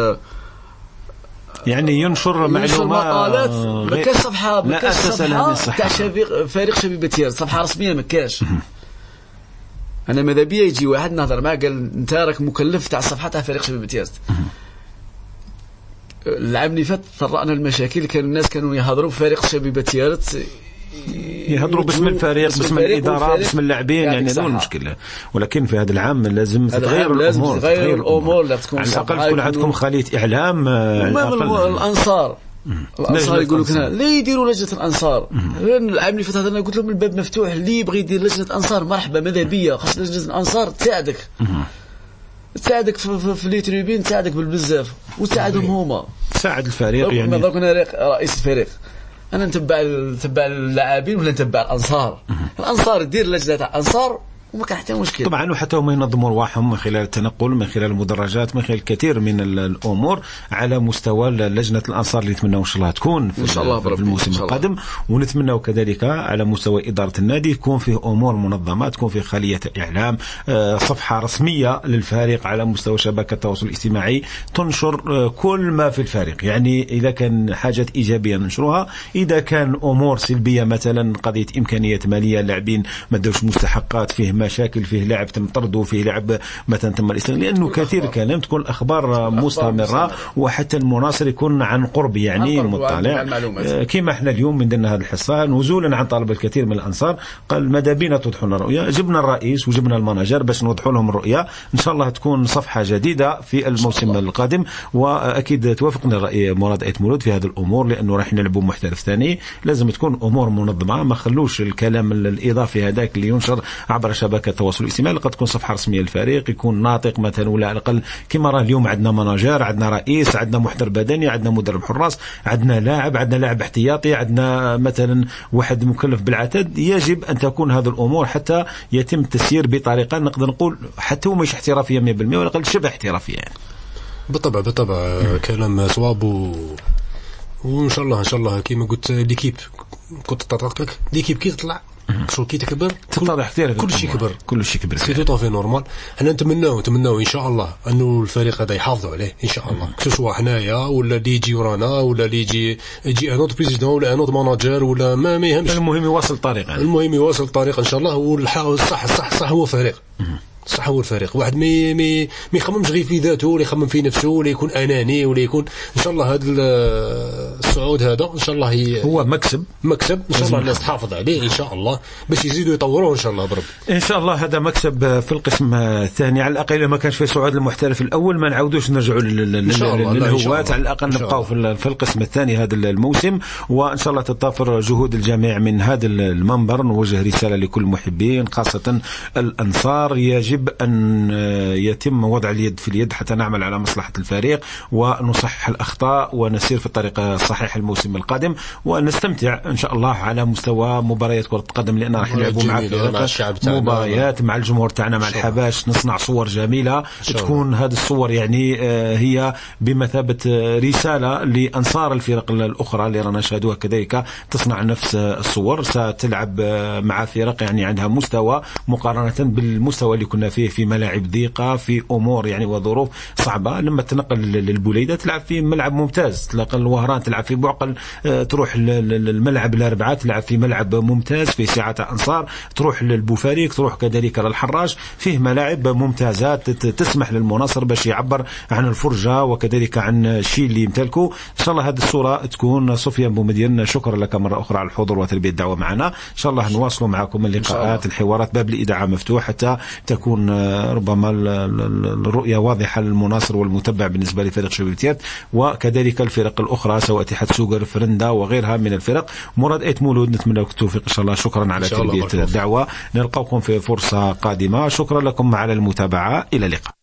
يعني ينشر معلومات ما كاش صفحه تاع فريق شبيبة تيارت، صفحه رسميه ما كاش. انا ماذا بيا يجي واحد نهضر معاه قال انت راك مكلف تاع الصفحه تاع فريق شبيبة تيارت. العام اللي فات طرأنا المشاكل، كانوا الناس كانوا يهضروا بفريق شبيبة تيارت، يهضروا باسم الفريق باسم الإدارة باسم اللاعبين، يعني هذا هو المشكلة. ولكن في هذا العام لازم تتغير الأمور، على الأقل تكون عندكم خلية إعلام. الأنصار يقولوا كنا لا يديروا لجنة الأنصار. العام اللي فات أنا قلت لهم الباب مفتوح، اللي يبغي يدير لجنة أنصار مرحبا ماذا بيا، خاص لجنة الأنصار تساعدك في لي تريبين، تساعدك بالبزاف وتساعدهم هما، تساعد الفريق. يعني ما كنا رئيس الفريق أنا نتبع اللاعبين ولا نتبع الأنصار دير لجنة تاع أنصار وما كان حتى مشكل. طبعا وحتى هم ينظموا رواحهم من خلال التنقل، من خلال المدرجات، من خلال الكثير من الامور على مستوى لجنه الانصار اللي نتمنى ان شاء الله تكون في الموسم القادم. ونتمنى كذلك على مستوى اداره النادي يكون فيه امور منظمه، تكون فيه خليه اعلام، صفحه رسميه للفريق على مستوى شبكه التواصل الاجتماعي تنشر كل ما في الفريق. يعني اذا كان حاجات ايجابيه ننشرها، اذا كان امور سلبيه مثلا قضيه امكانيات ماليه، لاعبين ما داوش مستحقات، فيه مشاكل، فيه لاعب تم طرده، فيه لاعب مثلا تم الاستغلال، لانه كثير كلام تكون الاخبار مستمره وحتى المناصر يكون عن قرب يعني مطلع. كما احنا اليوم من درنا هذه الحصه نزولا عن طلب الكثير من الانصار، قال ماذا بينا توضحوا لنا الرؤيه، جبنا الرئيس وجبنا المانجر باش نوضحوا لهم الرؤيه. ان شاء الله تكون صفحه جديده في الموسم القادم. واكيد توافقنا الراي مراد ايت مولود في هذه الامور، لانه راح نلعبوا محترف ثاني، لازم تكون امور منظمه، ما خلوش الكلام الاضافي هذاك اللي ينشر عبر شبكة التواصل الاجتماعي. قد تكون صفحة رسمية للفريق، يكون ناطق مثلا، ولا على الأقل كما راه اليوم عندنا ماناجر، عندنا رئيس، عندنا محترف بدني، عندنا مدرب حراس، عندنا لاعب احتياطي، عندنا مثلا واحد مكلف بالعتاد. يجب أن تكون هذه الأمور حتى يتم التسيير بطريقة نقدر نقول حتى هو مش احترافية 100% ولا الأقل شبه احترافية يعني. بالطبع كلام صواب وإن شاء الله كما قلت ليكيب كنت تطرق لك ليكيب كي تطلع شو كي تكبر كل شيء كبر سي تو في نورمال. حنا نتمناو ان شاء الله انه الفريق هذا يحافظوا عليه ان شاء الله، سواء حنايا ولا اللي يجي ورانا ولا اللي يجي ان اوت بريزيدون ولا ان اوت ماناجر ولا ما يهمش، المهم يواصل الطريق ان شاء الله. والصح هو فريق صح. هو الفريق واحد ما يخممش غير في ذاته ولا يخمم في نفسه ولا يكون اناني ولا يكون. ان شاء الله هذا الصعود هذا ان شاء الله هو مكسب ان شاء الله الناس تحافظ عليه ان شاء الله باش يزيدوا يطوروه ان شاء الله بربي. ان شاء الله هذا مكسب في القسم الثاني على الاقل. ما كانش في صعود المحترف الاول ما نعاودوش نرجعوا للهواة، على الاقل نبقاو في القسم الثاني هذا الموسم. وان شاء الله تتضافر جهود الجميع من هذا المنبر. نوجه رساله لكل المحبين خاصه الانصار، يجب أن يتم وضع اليد في اليد حتى نعمل على مصلحة الفريق ونصحح الأخطاء ونسير في الطريق الصحيح الموسم القادم، ونستمتع إن شاء الله على مستوى مباريات كرة القدم، لأن راح نلعبوا مع مباريات مع الجمهور تاعنا مع الحباش، نصنع صور جميلة تكون هذه الصور يعني هي بمثابة رسالة لأنصار الفرق الأخرى اللي رانا نشاهدوها كذلك تصنع نفس الصور. ستلعب مع فرق يعني عندها مستوى مقارنة بالمستوى اللي كنا فيه في ملاعب ضيقة في أمور يعني وظروف صعبة. لما تنقل للبوليدة تلعب في ملعب ممتاز، تلقى الوهران تلعب في بعقل، تروح الملعب الأربعة تلعب في ملعب ممتاز في سعة أنصار، تروح للبوفاريك، تروح كذلك للحراج، فيه ملاعب ممتازات تسمح للمناصر باش يعبر عن الفرجة وكذلك عن الشيء اللي يمتلكه. إن شاء الله هذه الصورة تكون. سفيان بومدين شكرا لك مرة أخرى على الحضور وتلبية الدعوة معنا. إن شاء الله نواصل معكم اللقاءات الحوارات، باب الإذاعة مفتوح حتى تكون ربما الرؤية واضحة للمناصر والمتبع بالنسبة لفريق شبيبة تيات وكذلك الفرق الأخرى سواء اتحاد سوغر فرندا وغيرها من الفرق. مراد ايت مولود نتمنى لكم التوفيق إن شاء الله. شكرا على تلبية الدعوة، نلقاكم في فرصة قادمة. شكرا لكم على المتابعة، إلى اللقاء.